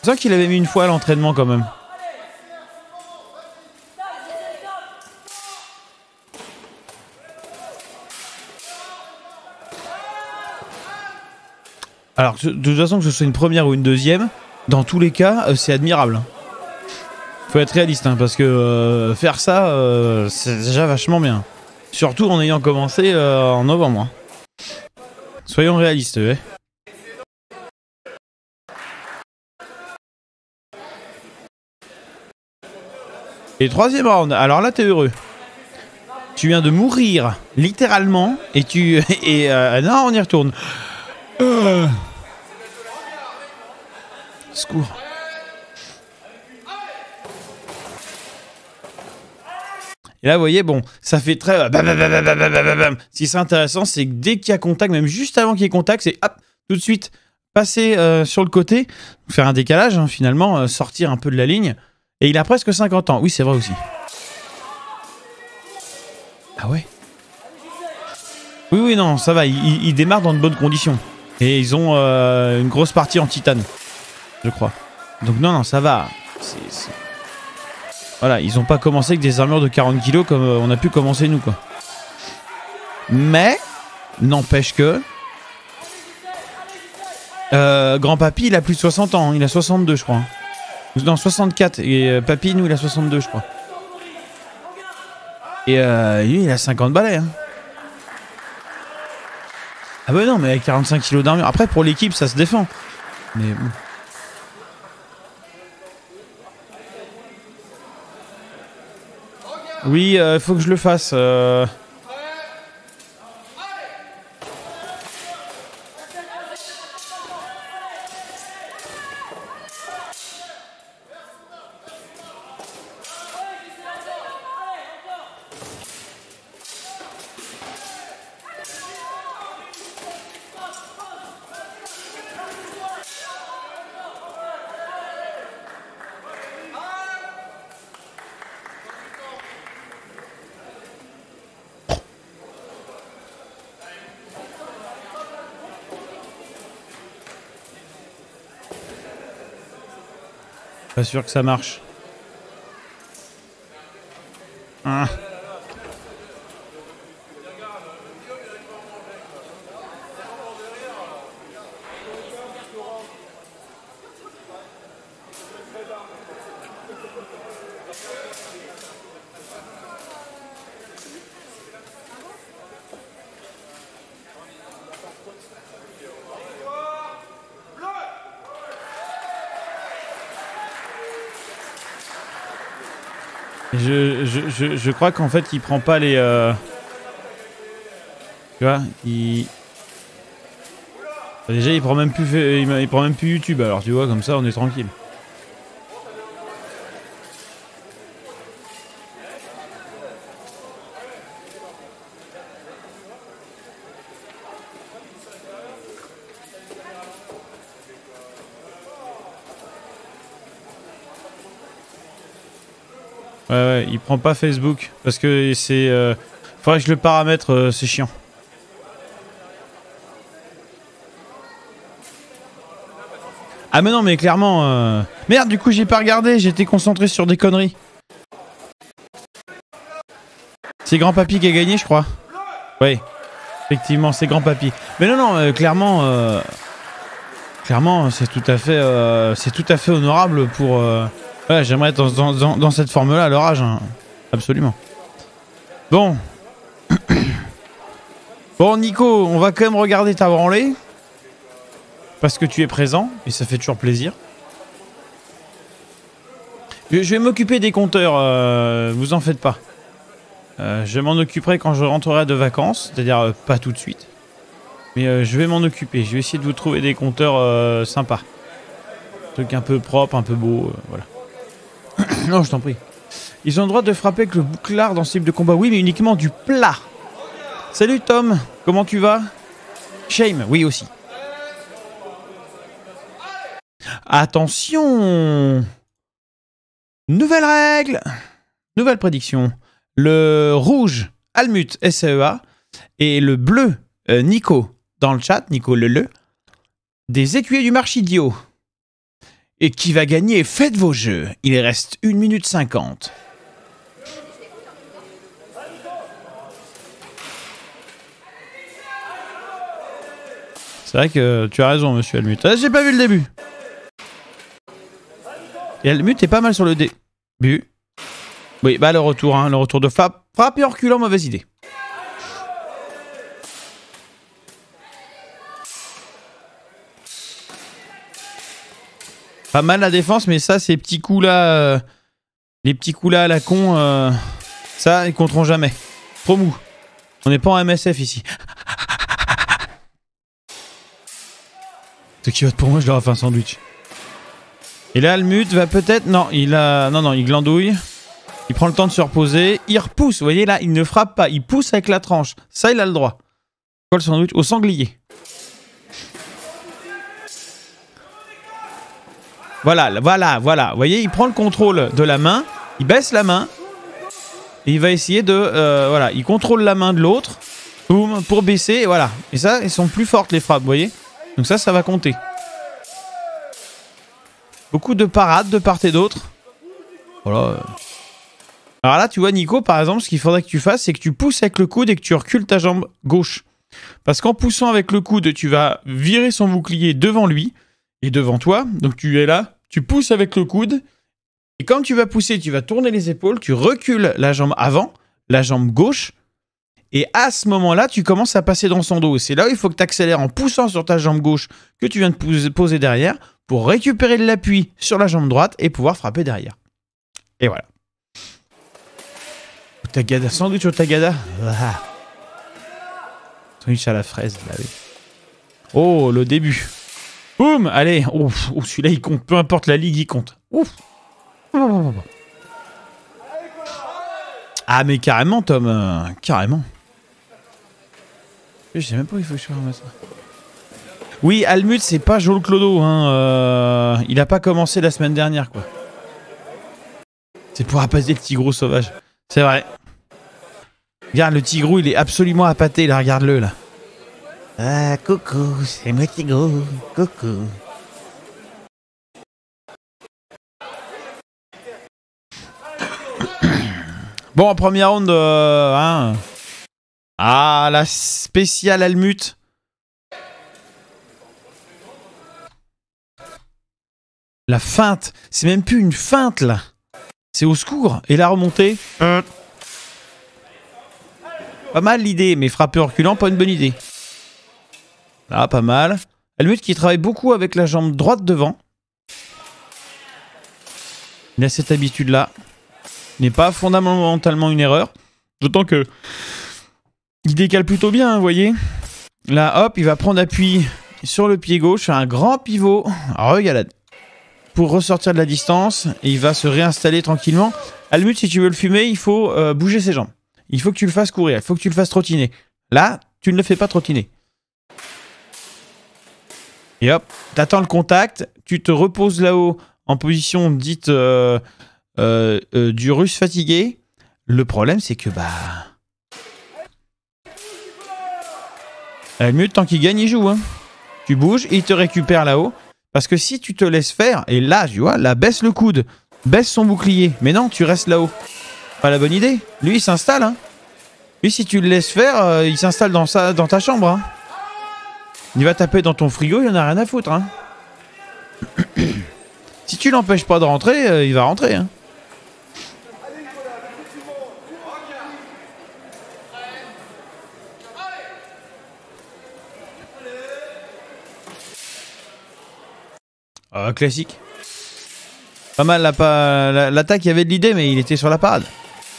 C'est vrai qu'il avait mis une fois à l'entraînement quand même. Alors, de toute façon, que ce soit une première ou une deuxième, dans tous les cas, euh, c'est admirable. Faut être réaliste, hein, parce que euh, faire ça, euh, c'est déjà vachement bien. Surtout en ayant commencé euh, en novembre. Hein. Soyons réalistes, ouais. Et troisième round, alors là t'es heureux. Tu viens de mourir, littéralement, et tu... Et euh, non, on y retourne. Euh... Secours. Et là, vous voyez, bon, ça fait très... Ce qui est intéressant, c'est que dès qu'il y a contact, même juste avant qu'il y ait contact, c'est hop, tout de suite passer euh, sur le côté, faire un décalage, hein, finalement, euh, sortir un peu de la ligne. Et il a presque cinquante ans. Oui, c'est vrai aussi. Ah ouais? Oui, oui, non, ça va. Il, il démarre dans de bonnes conditions. Et ils ont euh, une grosse partie en titane, je crois. Donc non, non, ça va. C'est... c'est... Voilà, ils ont pas commencé avec des armures de quarante kilos comme on a pu commencer nous, quoi. Mais, n'empêche que... Euh, Grand-Papy, il a plus de soixante ans. Il a soixante-deux, je crois. Non, soixante-quatre. Et euh, Papy, nous, il a soixante-deux, je crois. Et euh, lui, il a cinquante balais. Hein. Ah bah non, mais avec quarante-cinq kilos d'armure. Après, pour l'équipe, ça se défend. Mais bon. Oui, il euh, faut que je le fasse. Euh... Pas sûr que ça marche. Ah. Je, je, je, je crois qu'en fait il prend pas les... Euh... Tu vois, il... Déjà il prend même plus il, il prend même plus YouTube, alors tu vois, comme ça on est tranquille. Ouais, ouais, il prend pas Facebook parce que c'est. Euh, faudrait que je le paramètre, euh, c'est chiant. Ah, mais non, mais clairement. Euh... Merde, du coup, j'ai pas regardé, j'étais concentré sur des conneries. C'est Grand-Papy qui a gagné, je crois. Oui, effectivement, c'est Grand-Papy. Mais non, non, euh, clairement. Euh... Clairement, c'est tout à fait. Euh... C'est tout à fait honorable pour. Euh... Ouais, j'aimerais être dans, dans, dans cette forme-là à leur âge, hein. Absolument. Bon. Bon, Nico, on va quand même regarder ta branlée. Parce que tu es présent, et ça fait toujours plaisir. Je, je vais m'occuper des compteurs, euh, vous en faites pas. Euh, je m'en occuperai quand je rentrerai de vacances, c'est-à-dire euh, pas tout de suite. Mais euh, je vais m'en occuper, je vais essayer de vous trouver des compteurs euh, sympas. Truc un peu propre, un peu beau, euh, voilà. Non, je t'en prie. Ils ont le droit de frapper avec le bouclard dans ce type de combat. Oui, mais uniquement du plat. Salut Tom, comment tu vas? Shame, oui aussi. Attention! Nouvelle règle! Nouvelle prédiction. Le rouge, Almut, S E A, et le bleu, euh, Nico, dans le chat, Nico Lele, des écuyers du marchidio. Et qui va gagner? Faites vos jeux. Il reste une minute cinquante. C'est vrai que tu as raison, monsieur Helmut. Ah, j'ai pas vu le début. Et Helmut est pas mal sur le début. Oui, bah le retour, hein, le retour de frappe. Frappe et en reculant, mauvaise idée. Pas mal la défense, mais ça, ces petits coups là, euh, les petits coups là à la con, euh, ça, ils compteront jamais. Trop mou. On n'est pas en M S F ici. Ceux qui votent pour moi, je leur ai fait un sandwich. Et là, Helmut va peut-être... Non, il a... Non, non, il glandouille. Il prend le temps de se reposer. Il repousse. Vous voyez, là, il ne frappe pas. Il pousse avec la tranche. Ça, il a le droit. Quoi, le sandwich? Au sanglier. Voilà, voilà, voilà. Vous voyez, il prend le contrôle de la main. Il baisse la main. Et il va essayer de... Euh, voilà, il contrôle la main de l'autre. Boum, pour baisser. Et voilà. Et ça, ils sont plus fortes, les frappes, vous voyez. Donc ça, ça va compter. Beaucoup de parades de part et d'autre. Voilà. Alors là, tu vois, Nico, par exemple, ce qu'il faudrait que tu fasses, c'est que tu pousses avec le coude et que tu recules ta jambe gauche. Parce qu'en poussant avec le coude, tu vas virer son bouclier devant lui et devant toi. Donc tu es là, tu pousses avec le coude. Et quand tu vas pousser, tu vas tourner les épaules, tu recules la jambe avant, la jambe gauche. Et à ce moment-là, tu commences à passer dans son dos. C'est là où il faut que tu accélères en poussant sur ta jambe gauche que tu viens de poser derrière pour récupérer l'appui sur la jambe droite et pouvoir frapper derrière. Et voilà. Tagada, sandwich au tagada. Ah. Sandwich à la fraise. Là, oui. Oh, le début. Boum, allez. Oh, oh, celui-là, il compte. Peu importe la ligue, il compte. Ouf. Ah, mais carrément, Tom. Euh, carrément. Je sais même pas où il faut que je fasse ça. Oui, Helmut, c'est pas Joel Clodo. Hein. Euh, il a pas commencé la semaine dernière, quoi. C'est pour appâter le tigrou sauvage. C'est vrai. Regarde, le tigrou, il est absolument appâté, là. Regarde-le, là. Ah, coucou, c'est moi, tigrou. Coucou. Bon, en première ronde, euh, hein. Ah, la spéciale Helmut. La feinte. C'est même plus une feinte, là. C'est au secours. Et la remontée. Euh. Pas mal l'idée, mais frapper en reculant, pas une bonne idée. Là, pas mal. Helmut qui travaille beaucoup avec la jambe droite devant. Il a cette habitude-là. N'est pas fondamentalement une erreur. D'autant que il décale plutôt bien, vous voyez. Là, hop, il va prendre appui sur le pied gauche, un grand pivot, regalade, pour ressortir de la distance, et il va se réinstaller tranquillement. Helmut, si tu veux le fumer, il faut euh, bouger ses jambes. Il faut que tu le fasses courir, il faut que tu le fasses trottiner. Là, tu ne le fais pas trottiner. Et hop, t'attends le contact, tu te reposes là-haut en position dite euh, euh, euh, du russe fatigué. Le problème, c'est que bah... Helmut, tant qu'il gagne, il joue. Hein. Tu bouges et il te récupère là-haut. Parce que si tu te laisses faire, et là, tu vois, là, baisse le coude, baisse son bouclier. Mais non, tu restes là-haut. Pas la bonne idée. Lui, il s'installe. Hein. Lui, si tu le laisses faire, euh, il s'installe dans, sa, dans ta chambre. Hein. Il va taper dans ton frigo, il en a rien à foutre. Hein. Si tu l'empêches pas de rentrer, euh, il va rentrer. Hein. Euh, classique. Pas mal l'attaque, la, la, il y avait de l'idée, mais il était sur la parade.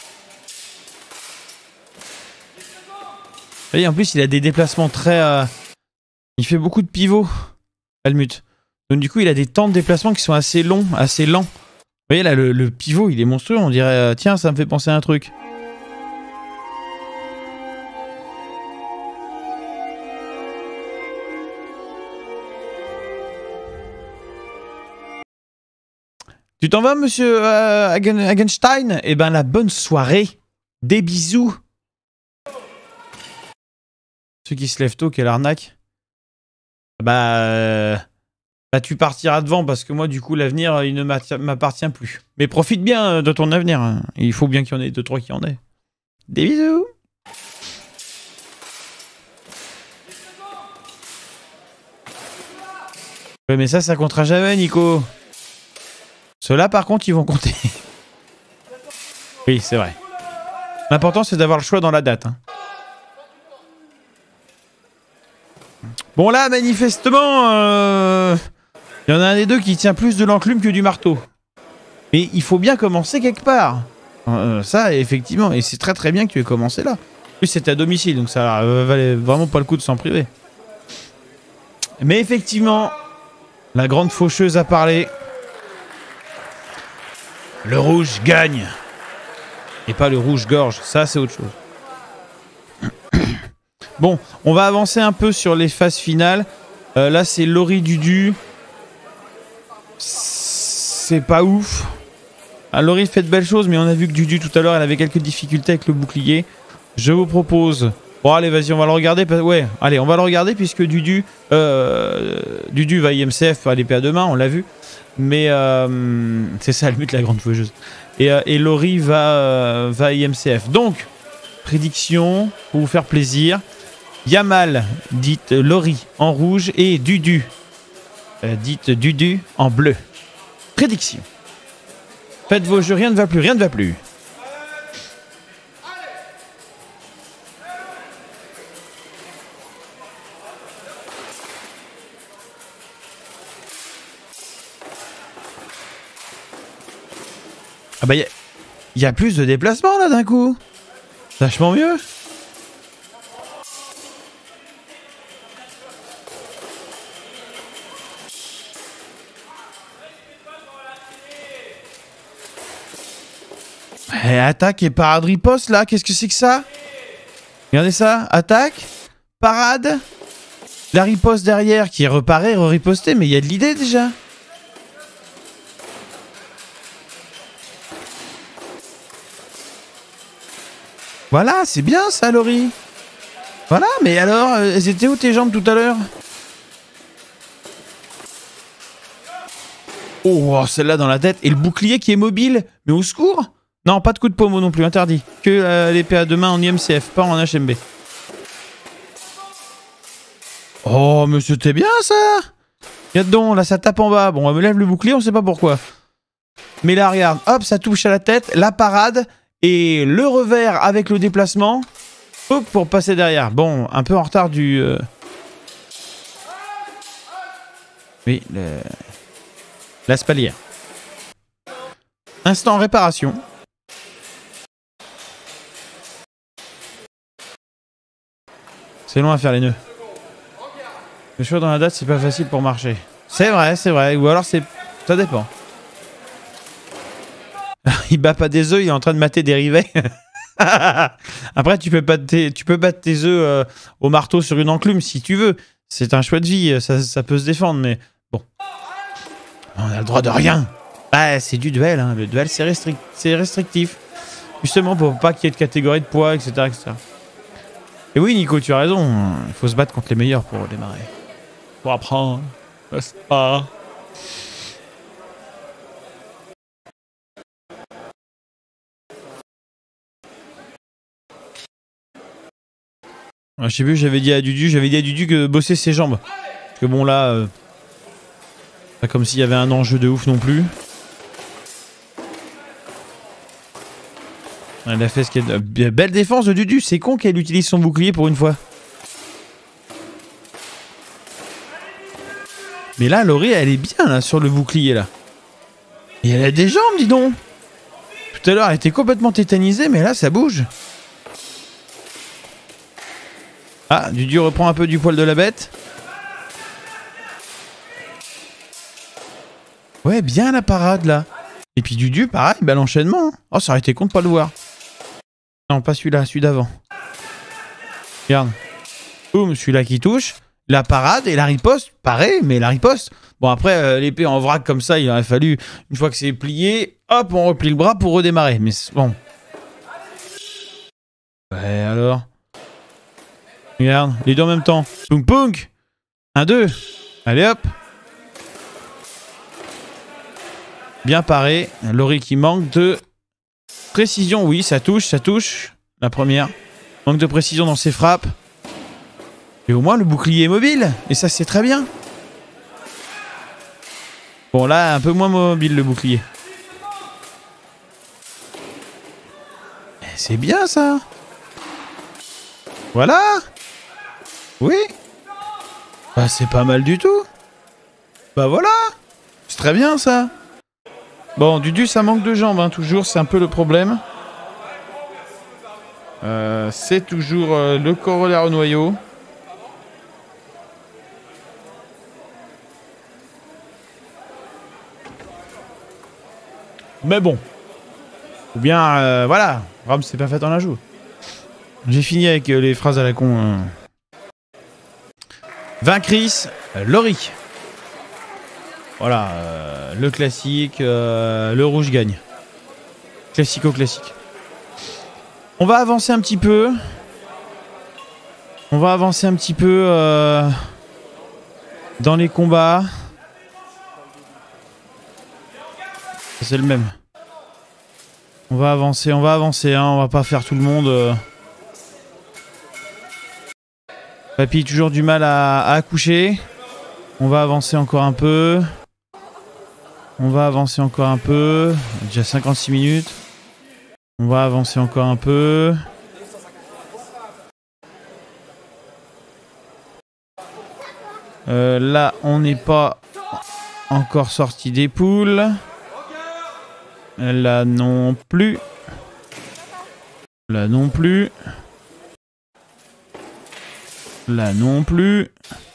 Vous voyez, en plus, il a des déplacements très... Euh, il fait beaucoup de pivots, Helmut. Donc du coup, il a des temps de déplacement qui sont assez longs, assez lents. Vous voyez, là, le, le pivot, il est monstrueux. On dirait, euh, tiens, ça me fait penser à un truc. Tu t'en vas, monsieur euh, Hagen, Hagenstein? Eh ben, la bonne soirée. Des bisous. Ceux qui se lèvent tôt, quelle arnaque. Bah... Euh... bah tu partiras devant parce que moi, du coup, l'avenir, il ne m'appartient plus. Mais profite bien de ton avenir. Hein. Il faut bien qu'il y en ait deux, trois qui en aient. Des bisous. Ouais, mais ça, ça comptera jamais, Nico. Ceux-là, par contre, ils vont compter. Oui, c'est vrai. L'important, c'est d'avoir le choix dans la date. Hein. Bon, là, manifestement, euh... il y en a un des deux qui tient plus de l'enclume que du marteau. Mais il faut bien commencer quelque part. Euh, ça, effectivement. Et c'est très très bien que tu aies commencé là. En plus, c'est à domicile, donc ça euh, valait vraiment pas le coup de s'en priver. Mais effectivement, la grande faucheuse a parlé. Le rouge gagne. Et pas le rouge-gorge. Ça, c'est autre chose. Bon, on va avancer un peu sur les phases finales. Euh, là, c'est Laurie Dudu. C'est pas ouf. Ah, Laurie fait de belles choses, mais on a vu que Dudu, tout à l'heure, elle avait quelques difficultés avec le bouclier. Je vous propose... Bon, allez, vas-y, on va le regarder. Ouais, allez, on va le regarder, puisque Dudu... Euh, Dudu va I M C F à l'épée à deux mains, on l'a vu. Mais euh, c'est ça le but de la grande faucheuse. Et, euh, et Laurie va, euh, va I M C F. Donc, prédiction, pour vous faire plaisir. Yamal, dite Laurie en rouge, et Dudu, euh, dite Dudu en bleu. Prédiction. Faites vos jeux, rien ne va plus, rien ne va plus. Ah bah, il y, y a plus de déplacements là d'un coup. Vachement mieux. Et attaque et parade riposte là, qu'est-ce que c'est que ça? Regardez ça, attaque, parade, la riposte derrière qui est reparée, re-ripostée, mais il y a de l'idée déjà. Voilà, c'est bien ça, Laurie. Voilà, mais alors, euh, elles étaient où tes jambes tout à l'heure? Oh, celle-là dans la tête. Et le bouclier qui est mobile. Mais au secours? Non, pas de coup de pommeau non plus, interdit. Que euh, l'épée à deux mains en I M C F, pas en H M B. Oh, mais c'était bien ça. Regarde donc, là ça tape en bas. Bon, on me lève le bouclier, on sait pas pourquoi. Mais là, regarde, hop, ça touche à la tête, la parade et le revers avec le déplacement. Hop, pour passer derrière. Bon, un peu en retard du... Euh... Oui, le... la spalière. Instant réparation. C'est long à faire les nœuds. Le choix dans la date, c'est pas facile pour marcher. C'est vrai, c'est vrai. Ou alors c'est... Ça dépend. Il bat pas des œufs, il est en train de mater des rivets. Après, tu peux, battre tes, tu peux battre tes œufs euh, au marteau sur une enclume si tu veux. C'est un choix de vie, ça, ça peut se défendre, mais bon. On a le droit de rien. Bah, c'est du duel, hein. Le duel, c'est restric restrictif. Justement, pour pas qu'il y ait de catégorie de poids, et cetera, et cetera. Et oui, Nico, tu as raison. Il faut se battre contre les meilleurs pour démarrer. Pour apprendre. N'est-ce pas? Je sais plus, j'avais dit à Dudu, j'avais dit à Dudu que bosser ses jambes. Parce que bon là, euh, pas comme s'il y avait un enjeu de ouf non plus. Elle a fait ce qu'elle... Belle défense de Dudu, c'est con qu'elle utilise son bouclier pour une fois. Mais là, Laurie, elle est bien là sur le bouclier là. Et elle a des jambes, dis donc. Tout à l'heure, elle était complètement tétanisée, mais là, ça bouge. Ah, Dudu reprend un peu du poil de la bête. Ouais, bien la parade là. Et puis Dudu, pareil, bah l'enchaînement. Oh, ça aurait été con de pas le voir. Non, pas celui-là, celui d'avant. Regarde. Boum, celui-là qui touche. La parade et la riposte, pareil, mais la riposte. Bon, après, euh, l'épée en vrac comme ça, il aurait fallu, une fois que c'est plié, hop, on replie le bras pour redémarrer. Mais bon. Ouais, alors. Regarde, les deux en même temps. Punk punk. Un, deux. Allez hop. Bien paré. Laurie qui manque de précision. Oui, ça touche, ça touche. La première. Manque de précision dans ses frappes. Et au moins, le bouclier est mobile. Et ça, c'est très bien. Bon, là, un peu moins mobile, le bouclier. C'est bien, ça. Voilà. Oui. Bah, c'est pas mal du tout. Bah, voilà. C'est très bien, ça. Bon, Dudu, ça manque de jambes, hein, toujours. C'est un peu le problème. Euh, c'est toujours euh, le corollaire au noyau. Mais bon. Ou bien, euh, voilà. Rome, c'est pas fait en la joue. J'ai fini avec euh, les phrases à la con. Euh. vingt Chris, euh, Laurie. Voilà. Euh, le classique. Euh, le rouge gagne. Classico-classique. On va avancer un petit peu. On va avancer un petit peu euh, dans les combats. C'est le même. On va avancer, on va avancer, hein, on va pas faire tout le monde. Euh... Papy toujours du mal à, à accoucher. On va avancer encore un peu. On va avancer encore un peu. Déjà cinquante-six minutes. On va avancer encore un peu. Euh, là, on n'est pas encore sorti des poules. Là non plus. Là non plus. Là non plus.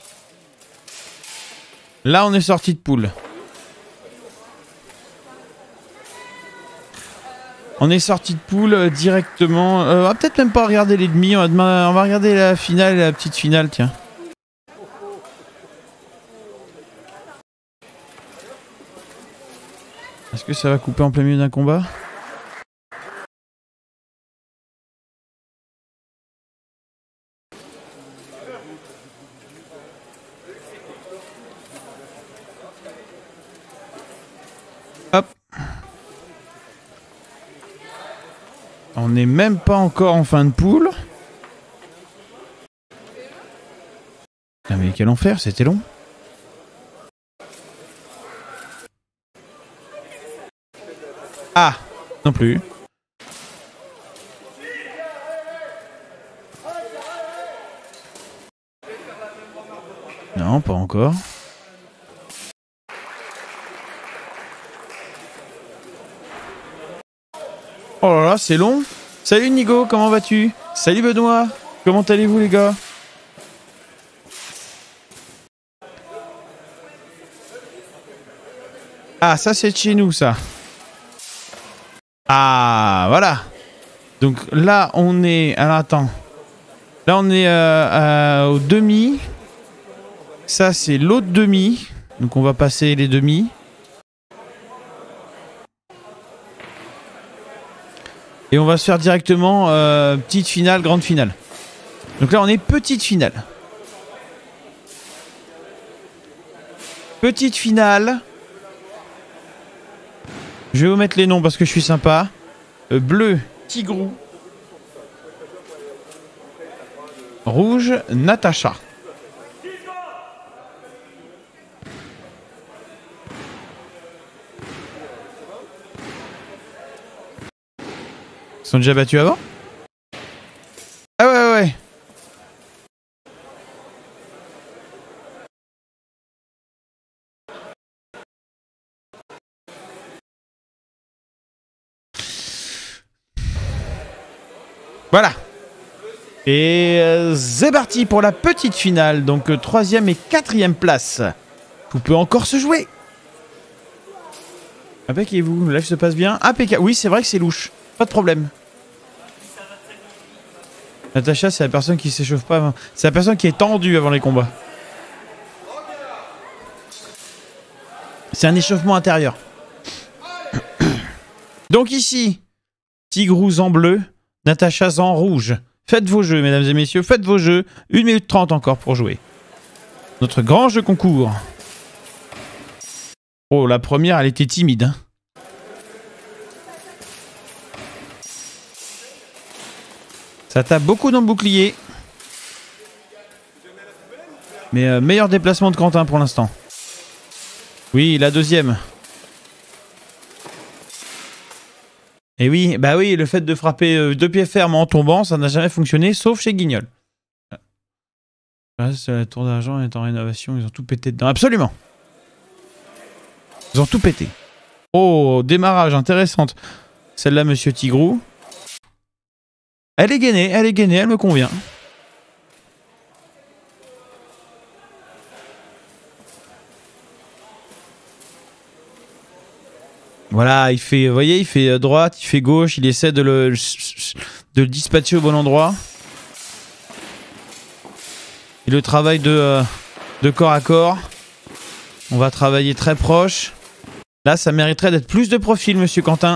Là, on est sorti de poule. On est sorti de poule directement. Euh, on va peut-être même pas regarder les demi. On va, demain, on va regarder la finale et la petite finale, tiens. Est-ce que ça va couper en plein milieu d'un combat ? Hop. On n'est même pas encore en fin de poule. Ah mais quel enfer, c'était long. Ah, non plus. Non, pas encore. Oh là là, c'est long. Salut Nigo, comment vas-tu? Salut Benoît, comment allez-vous les gars? Ah, ça c'est de chez nous ça. Ah, voilà. Donc là, on est... Alors, attends. Là, on est euh, euh, au demi. Ça, c'est l'autre demi. Donc, on va passer les demi. Et on va se faire directement euh, petite finale, grande finale. Donc là, on est petite finale. Petite finale. Je vais vous mettre les noms parce que je suis sympa. Euh, bleu, Tigrou. Rouge, Natacha. Ils sont déjà battus avant? Ah ouais, ouais, ouais. Voilà. Et euh, c'est parti pour la petite finale. Donc euh, troisième et quatrième place. Tout peut encore se jouer. Impeccable-vous. Le live se passe bien. Impeccable. Oui, c'est vrai que c'est louche. Pas de problème. Natacha, c'est la personne qui s'échauffe pas avant. C'est la personne qui est tendue avant les combats. C'est un échauffement intérieur. Donc ici, Tigrou en bleu, Natacha en rouge. Faites vos jeux, mesdames et messieurs, faites vos jeux. une minute trente encore pour jouer. Notre grand jeu concours. Oh, la première, elle était timide. Hein. Ça tape beaucoup dans le bouclier. Mais euh, meilleur déplacement de Quentin pour l'instant. Oui, la deuxième. Et oui, bah oui, le fait de frapper euh, deux pieds fermes en tombant, ça n'a jamais fonctionné, sauf chez Guignol. C'est la tour d'argent est en rénovation, ils ont tout pété dedans. Absolument. Ils ont tout pété. Oh, démarrage, intéressante. Celle-là, Monsieur Tigrou. Elle est gainée, elle est gainée, elle me convient. Voilà, il fait, vous voyez, il fait droite, il fait gauche, il essaie de le, de le dispatcher au bon endroit. Et le travail de, euh, de corps à corps. On va travailler très proche. Là, ça mériterait d'être plus de profil, Monsieur Quentin.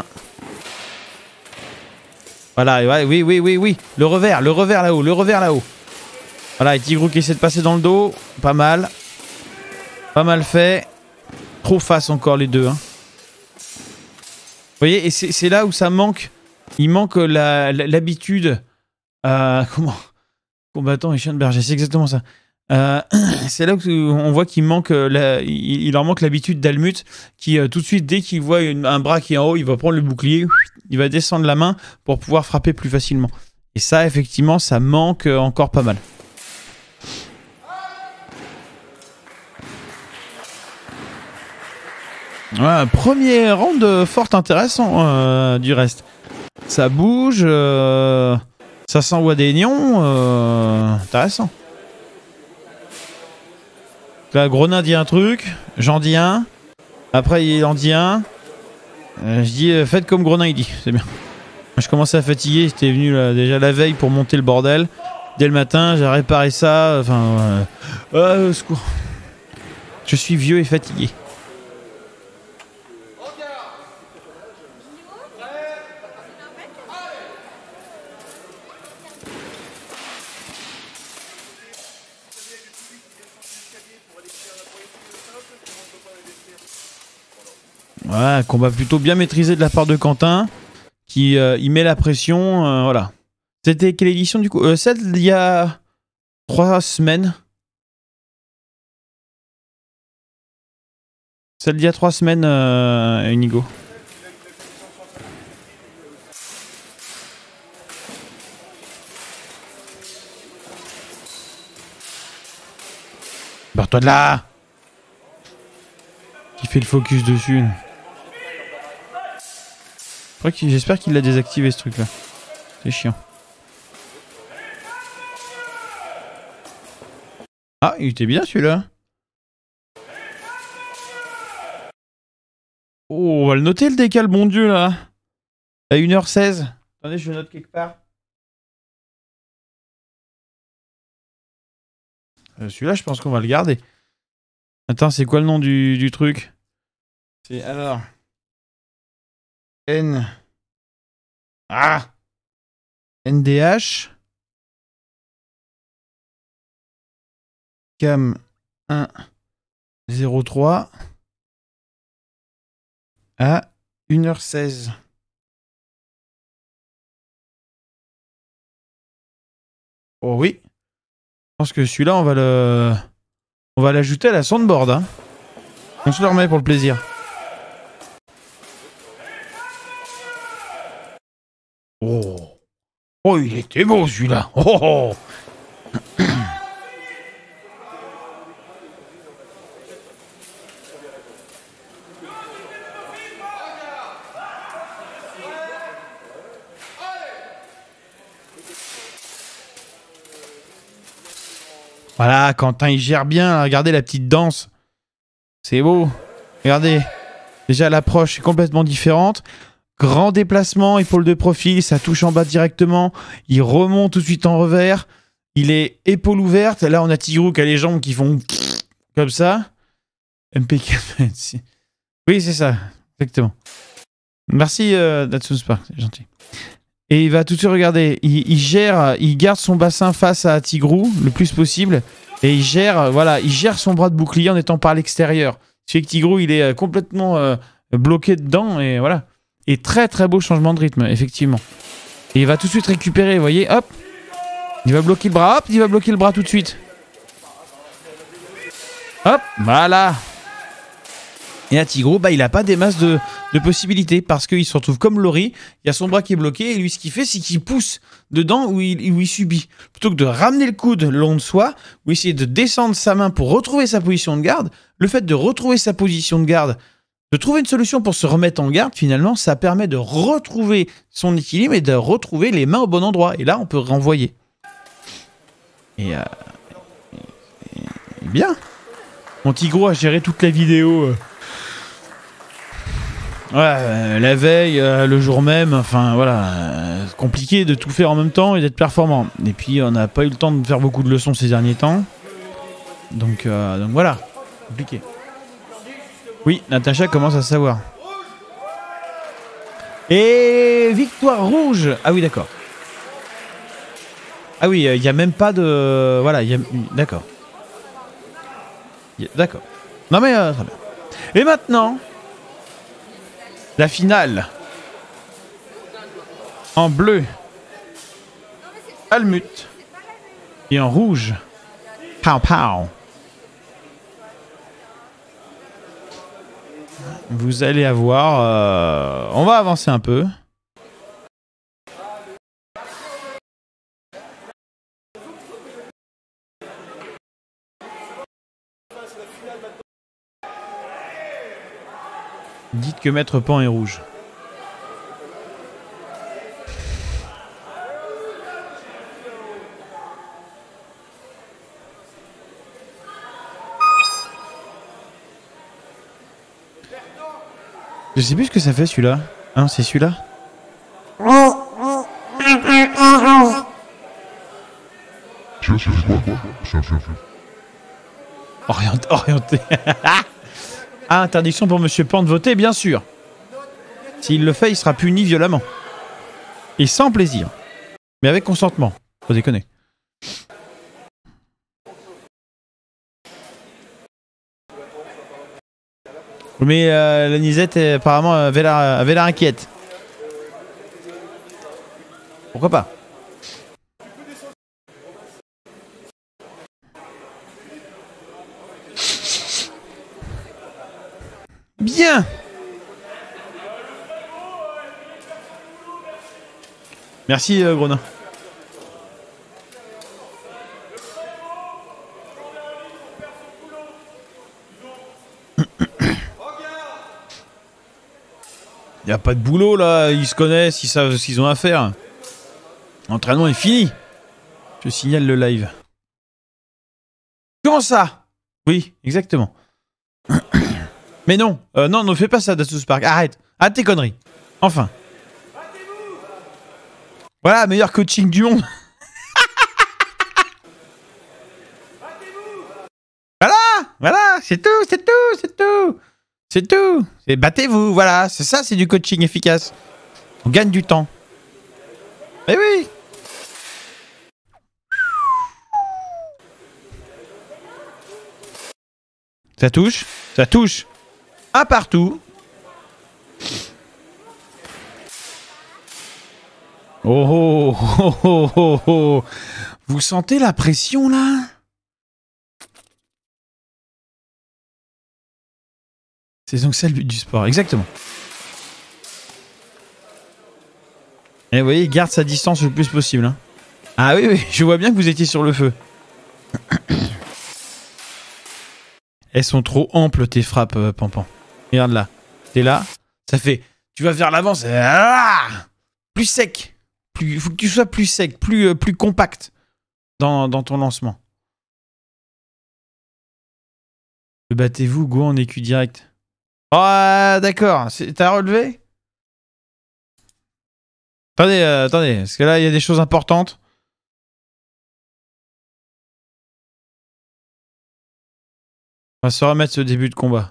Voilà, ouais, oui, oui, oui, oui. Le revers, le revers là-haut, le revers là-haut. Voilà, et Tigrou qui essaie de passer dans le dos. Pas mal. Pas mal fait. Trop face encore les deux, hein. Vous voyez, et c'est là où ça manque. Il manque l'habitude. La, la, euh, comment combattant et chien de berger, c'est exactement ça. Euh, c'est là où on voit qu'il manque, la, il, il leur manque l'habitude d'Almut, qui euh, tout de suite, dès qu'il voit une, un bras qui est en haut, il va prendre le bouclier, il va descendre la main pour pouvoir frapper plus facilement. Et ça, effectivement, ça manque encore pas mal. Ouais, premier round fort intéressant euh, du reste. Ça bouge, euh, ça s'envoie des nions, euh, intéressant. Là, Grenin dit un truc, j'en dis un, après il en dit un. Euh, je dis, euh, faites comme Grenin il dit, c'est bien. Je commençais à fatiguer, j'étais venu là, déjà la veille pour monter le bordel. Dès le matin, j'ai réparé ça, enfin... Euh, euh, secours. Je suis vieux et fatigué. Ouais, combat plutôt bien maîtrisé de la part de Quentin, qui euh, il met la pression, euh, voilà. C'était quelle édition du coup euh, celle d'il y a trois semaines. Celle d'il y a trois semaines, euh, Inigo. Barre-toi de là! Qui fait le focus dessus. J'espère qu'il l'a désactivé ce truc là. C'est chiant. Ah, il était bien celui-là. Oh, on va le noter le décal, bon Dieu là. À une heure seize. Attendez, je le note quelque part. Euh, celui-là, je pense qu'on va le garder. Attends, c'est quoi le nom du, du truc? C'est alors... N... Ah N D H Cam un zéro trois à une heure seize. Oh oui. Je pense que celui-là, on va le... On va l'ajouter à la soundboard. Hein. On se le remet pour le plaisir. Oh, oh, il était beau celui-là. Oh, oh. Voilà, Quentin il gère bien. Regardez la petite danse. C'est beau. Regardez. Déjà l'approche est complètement différente. Grand déplacement, épaule de profil, ça touche en bas directement. Il remonte tout de suite en revers. Il est épaule ouverte. Là, on a Tigrou qui a les jambes qui font comme ça. M P quatre. Oui, c'est ça. Exactement. Merci, euh, Datsun Spark. C'est gentil. Et il va tout de suite regarder. Il, il gère, il garde son bassin face à Tigrou le plus possible. Et il gère, voilà, il gère son bras de bouclier en étant par l'extérieur. Ce qui fait que Tigrou, il est complètement euh, bloqué dedans. Et voilà. Et très très beau changement de rythme, effectivement. Et il va tout de suite récupérer, vous voyez, hop, Il va bloquer le bras. Hop, il va bloquer le bras tout de suite. Hop, voilà. Et Atigro, bah, il a pas des masses de, de possibilités parce qu'il se retrouve comme Laurie. Il y a son bras qui est bloqué et lui, ce qu'il fait, c'est qu'il pousse dedans où il, où il subit. Plutôt que de ramener le coude le long de soi ou essayer de descendre sa main pour retrouver sa position de garde, le fait de retrouver sa position de garde, de trouver une solution pour se remettre en garde, finalement, ça permet de retrouver son équilibre et de retrouver les mains au bon endroit. Et là, on peut renvoyer. Et, euh, et, et bien. Mon Tigro a géré toute la vidéo. Euh. Ouais, euh, la veille, euh, le jour même, enfin voilà, euh, c'est compliqué de tout faire en même temps et d'être performant. Et puis on n'a pas eu le temps de faire beaucoup de leçons ces derniers temps. Donc, euh, donc voilà, compliqué. Oui, Natacha commence à savoir. Et victoire rouge. Ah oui, d'accord. Ah oui, il euh, n'y a même pas de... Voilà, il y a... D'accord. D'accord. Non mais, euh, très bien. Et maintenant... La finale. En bleu. Almut. Et en rouge. Pow pow. Vous allez avoir... Euh, on va avancer un peu. Dites que Maître Pan est rouge. Je sais plus ce que ça fait celui-là. Ah non, c'est celui-là. Orienté. Orienté. Ah, interdiction pour Monsieur Pan de voter, bien sûr. S'il le fait, il sera puni violemment. Et sans plaisir. Mais avec consentement. Faut déconner. Mais euh, la Nisette, apparemment, avait l'air avait l'air inquiète. Pourquoi pas? Bien. Merci euh, Gronin. Il n'y a pas de boulot là, ils se connaissent, ils savent ce qu'ils ont à faire. L'entraînement est fini. Je signale le live. Comment ça? Oui, exactement. Mais non, euh, non, ne fais pas ça, Dassus Park. Arrête, arrête tes conneries. Enfin. Voilà, meilleur coaching du monde. Voilà, voilà, c'est tout, c'est tout, c'est tout. C'est tout. Et battez-vous, voilà. C'est ça, c'est du coaching efficace. On gagne du temps. Eh oui. Ça touche, ça touche. Un partout. Oh, oh, oh, oh, oh, oh. Vous sentez la pression là? C'est donc ça le but du sport, exactement. Et vous voyez, il garde sa distance le plus possible. Hein. Ah oui, oui, je vois bien que vous étiez sur le feu. Elles sont trop amples tes frappes, euh, Pampan. Regarde là. T'es là, ça fait... Tu vas vers l'avant, c'est... Ah, plus sec. Il faut que tu sois plus sec, plus, euh, plus compact dans, dans ton lancement. Battez-vous, go en écu direct. Oh, euh, d'accord. T'as relevé? Attendez, euh, attendez. Parce que là, il y a des choses importantes. On va se remettre ce début de combat.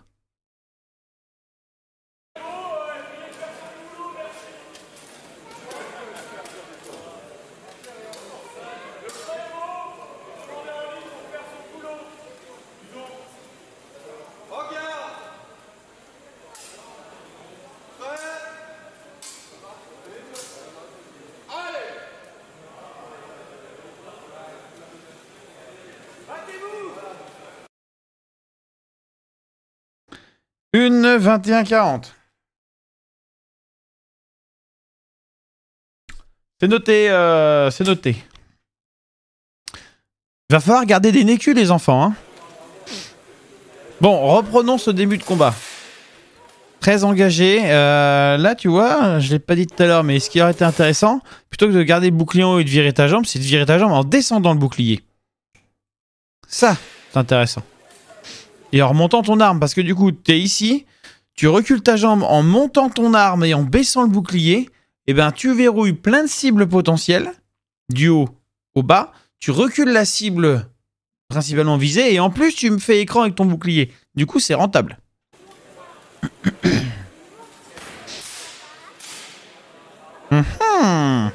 Une vingt et un quarante. C'est noté, euh, c'est noté. Il va falloir garder des nécus, les enfants. Hein. Bon, reprenons ce début de combat. Très engagé. Euh, là, tu vois, je l'ai pas dit tout à l'heure, mais ce qui aurait été intéressant, plutôt que de garder le bouclier en haut et de virer ta jambe, c'est de virer ta jambe en descendant le bouclier. Ça, c'est intéressant. Et en remontant ton arme, parce que du coup, tu es ici, tu recules ta jambe en montant ton arme et en baissant le bouclier, et ben tu verrouilles plein de cibles potentielles, du haut au bas, tu recules la cible principalement visée, et en plus, tu me fais écran avec ton bouclier. Du coup, c'est rentable. Mmh.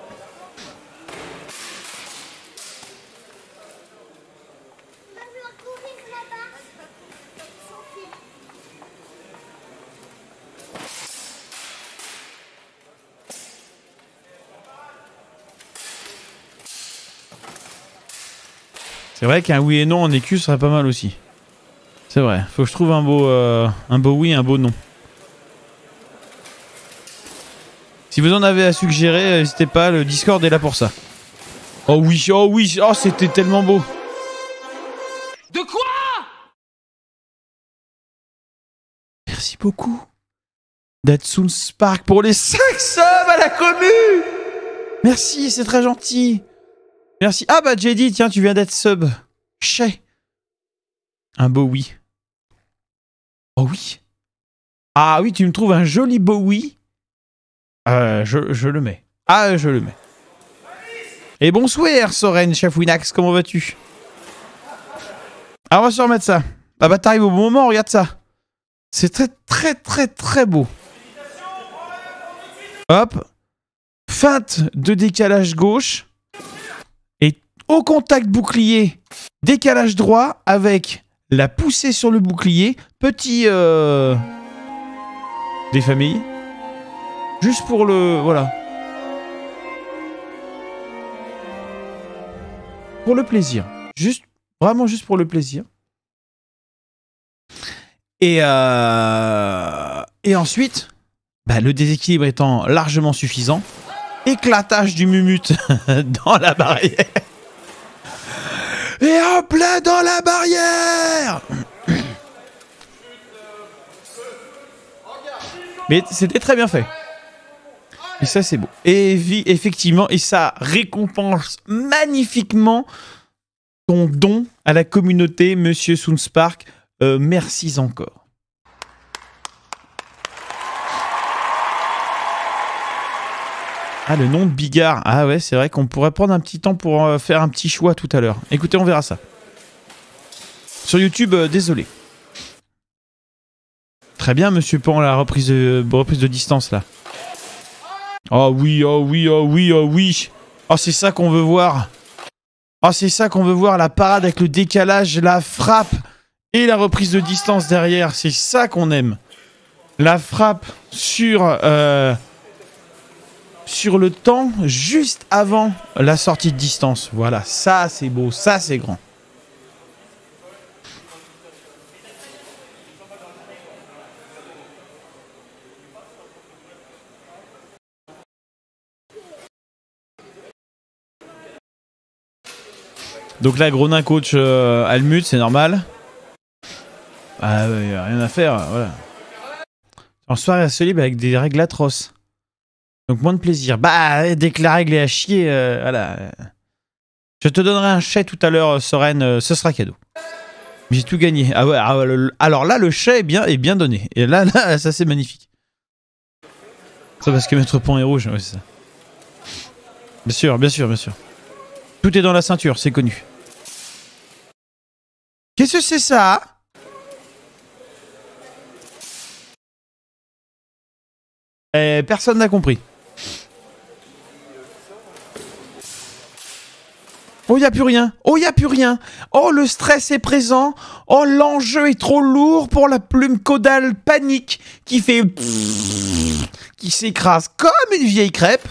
C'est vrai qu'un oui et non en écu serait pas mal aussi. C'est vrai, faut que je trouve un beau, euh, un beau oui et un beau non. Si vous en avez à suggérer, n'hésitez pas, le Discord est là pour ça. Oh oui, oh oui, oh c'était tellement beau. De quoi? Merci beaucoup. Datsun Spark pour les cinq subs à la commu. Merci, c'est très gentil. Merci. Ah bah J D, tiens, tu viens d'être sub. Chez. Un beau oui. Oh oui. Ah oui, tu me trouves un joli beau oui. Euh, je, je le mets. Ah, je le mets. Et bonsoir, Soren Chafouinax, comment vas-tu? Ah, on va se remettre ça. Ah bah t'arrives au bon moment, regarde ça. C'est très très très très beau. Hop. Feinte de décalage gauche. Et au contact bouclier, décalage droit avec la poussée sur le bouclier. Petit... Euh... Des familles. Juste pour le... Voilà. Pour le plaisir. Juste... Vraiment juste pour le plaisir. Et, euh... Et ensuite, bah, le déséquilibre étant largement suffisant, éclatage du mumute dans la barrière. Et hop là dans la barrière. Mais c'était très bien fait. Et ça c'est beau. Et effectivement, et ça récompense magnifiquement ton don à la communauté, Monsieur Soonspark. Euh, merci encore. Ah, le nom de Bigard. Ah ouais, c'est vrai qu'on pourrait prendre un petit temps pour euh, faire un petit choix tout à l'heure. Écoutez, on verra ça. Sur YouTube, euh, désolé. Très bien, Monsieur Pan, la reprise de, reprise de distance, là. Oh oui, oh oui, oh oui, oh oui. Oh, c'est ça qu'on veut voir. Oh, c'est ça qu'on veut voir, la parade avec le décalage, la frappe et la reprise de distance derrière. C'est ça qu'on aime. La frappe sur... Euh, sur le temps juste avant la sortie de distance. Voilà, ça c'est beau, ça c'est grand. Donc là, Gronin coach euh, Almut, c'est normal. Ah ouais, y a rien à faire, voilà. En soirée à Solib avec des règles atroces. Donc moins de plaisir. Bah, dès que la règle est à chier, euh, voilà. Je te donnerai un chai tout à l'heure, Soren, euh, ce sera cadeau. J'ai tout gagné. Ah ouais, ah ouais le, alors là, le chai est bien, est bien donné. Et là, là ça c'est magnifique. Ça parce que Maître Pont est rouge, ouais, c'est ça. Bien sûr, bien sûr, bien sûr. Tout est dans la ceinture, c'est connu. Qu'est-ce que c'est ça? Eh, personne n'a compris. Oh, il n'y a plus rien. Oh, il n'y a plus rien. Oh, le stress est présent. Oh, l'enjeu est trop lourd pour la plume caudale panique qui fait... qui s'écrase comme une vieille crêpe.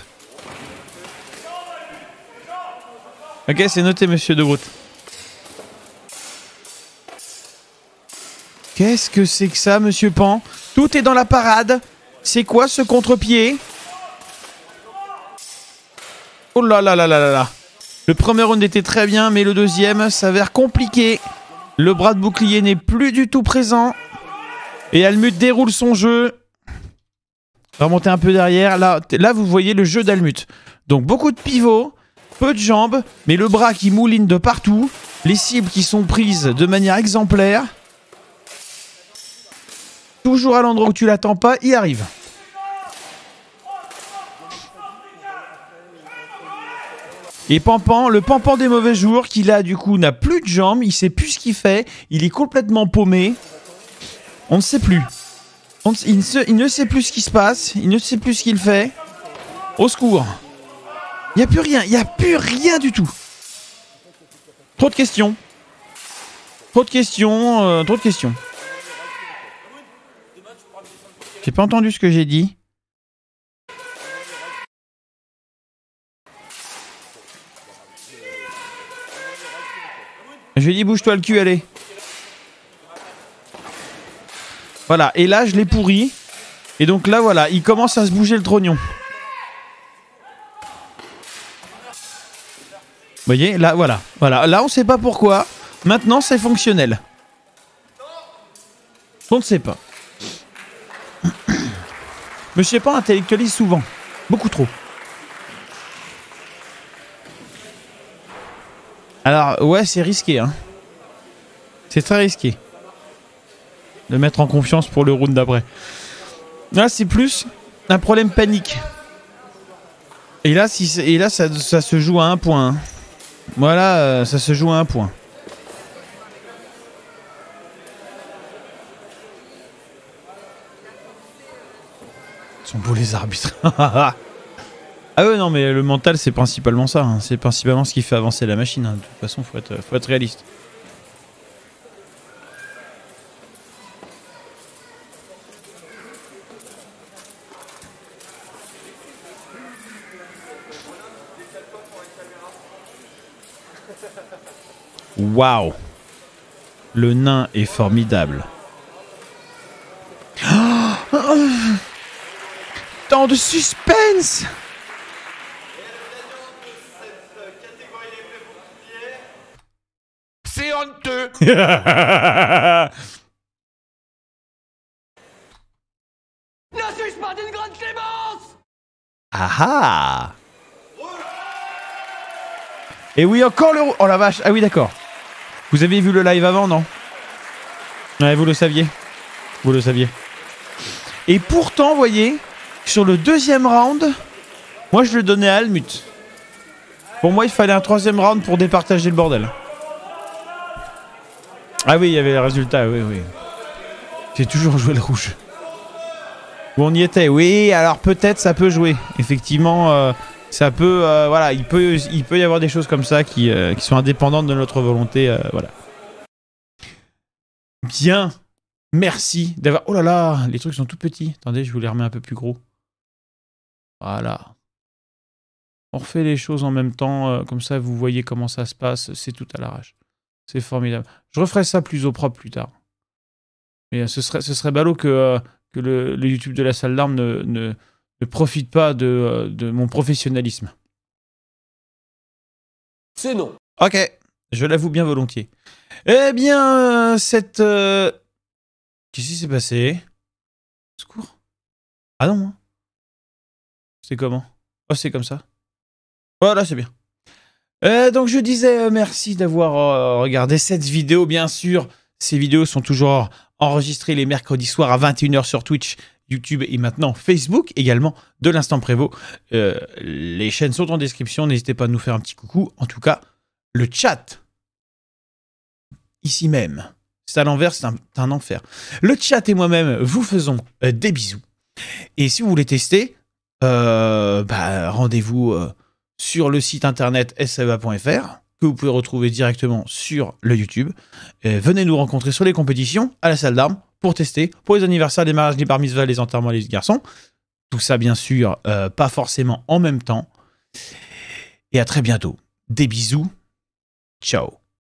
Ok, c'est noté, monsieur De Groot. Ok. Qu'est-ce que c'est que ça, monsieur Pan? Tout est dans la parade. C'est quoi ce contre-pied? Oh là là là là là là. Le premier round était très bien, mais le deuxième s'avère compliqué. Le bras de bouclier n'est plus du tout présent. Et Almuth déroule son jeu. Remonter un peu derrière. Là, là, vous voyez le jeu d'Almuth. Donc beaucoup de pivots, peu de jambes, mais le bras qui mouline de partout. Les cibles qui sont prises de manière exemplaire. Toujours à l'endroit où tu l'attends pas, il arrive. Et Pampan, le Pampan des mauvais jours, qui là du coup n'a plus de jambes, il sait plus ce qu'il fait, il est complètement paumé. On ne sait plus. On ne, il, ne se, il ne sait plus ce qui se passe, il ne sait plus ce qu'il fait. Au secours. Il n'y a plus rien, il n'y a plus rien du tout. Trop de questions. Trop de questions, euh, trop de questions. J'ai pas entendu ce que j'ai dit. Je lui ai dit bouge-toi le cul, allez. Voilà, et là je l'ai pourri. Et donc là voilà, il commence à se bouger le trognon. Vous voyez, là voilà, voilà, là on sait pas pourquoi. Maintenant c'est fonctionnel. On ne sait pas. Monsieur Pan intellectualise souvent, beaucoup trop. Alors, ouais, c'est risqué, hein. C'est très risqué. De mettre en confiance pour le round d'après. Là, c'est plus un problème panique. Et là, si et là ça, ça se joue à un point. Hein. Voilà, euh, ça se joue à un point. Ils sont beaux les arbitres. Ah ouais, non, mais le mental, c'est principalement ça. Hein. C'est principalement ce qui fait avancer la machine. Hein. De toute façon, faut être, faut être réaliste. Waouh! Le nain est formidable. Oh, tant de suspense! C'est honteux. Ne suis-je pas d'une grande clémence? Ah ah! Et oui, encore le... Oh la vache! Ah oui, d'accord. Vous avez vu le live avant, non? Ouais, vous le saviez. Vous le saviez. Et pourtant, vous voyez, sur le deuxième round, moi je le donnais à Almuth. Pour moi, il fallait un troisième round pour départager le bordel. Ah oui, il y avait le résultat, oui, oui. J'ai toujours joué le rouge. Où on y était, oui, alors peut-être ça peut jouer. Effectivement, euh, ça peut, euh, voilà, il peut, il peut y avoir des choses comme ça qui, euh, qui sont indépendantes de notre volonté, euh, voilà. Bien, merci d'avoir... Oh là là, les trucs sont tout petits. Attendez, je vous les remets un peu plus gros. Voilà. On refait les choses en même temps, euh, comme ça vous voyez comment ça se passe, c'est tout à l'arrache. C'est formidable. Je referai ça plus au propre plus tard. Mais ce serait, ce serait ballot que, euh, que le, le YouTube de la salle d'armes ne, ne, ne profite pas de, euh, de mon professionnalisme. C'est non. Ok, je l'avoue bien volontiers. Eh bien, euh, cette... Euh... Qu'est-ce qui s'est passé? Secours. Ah non. Hein. C'est comment? Oh, c'est comme ça. Voilà, c'est bien. Euh, donc je disais euh, merci d'avoir euh, regardé cette vidéo. Bien sûr, ces vidéos sont toujours enregistrées les mercredis soirs à vingt et une heures sur Twitch, YouTube et maintenant Facebook également de l'Instant Prévost. Euh, les chaînes sont en description, n'hésitez pas à nous faire un petit coucou. En tout cas, le chat, ici même, c'est à l'envers, c'est un, un enfer. Le chat et moi-même vous faisons euh, des bisous. Et si vous voulez tester, euh, bah, rendez-vous... Euh, sur le site internet s a e a point f r que vous pouvez retrouver directement sur le YouTube. Et venez nous rencontrer sur les compétitions à la salle d'armes pour tester, pour les anniversaires, les mariages, les bar mitzvahs, les enterrements, les garçons. Tout ça, bien sûr, euh, pas forcément en même temps. Et à très bientôt. Des bisous. Ciao.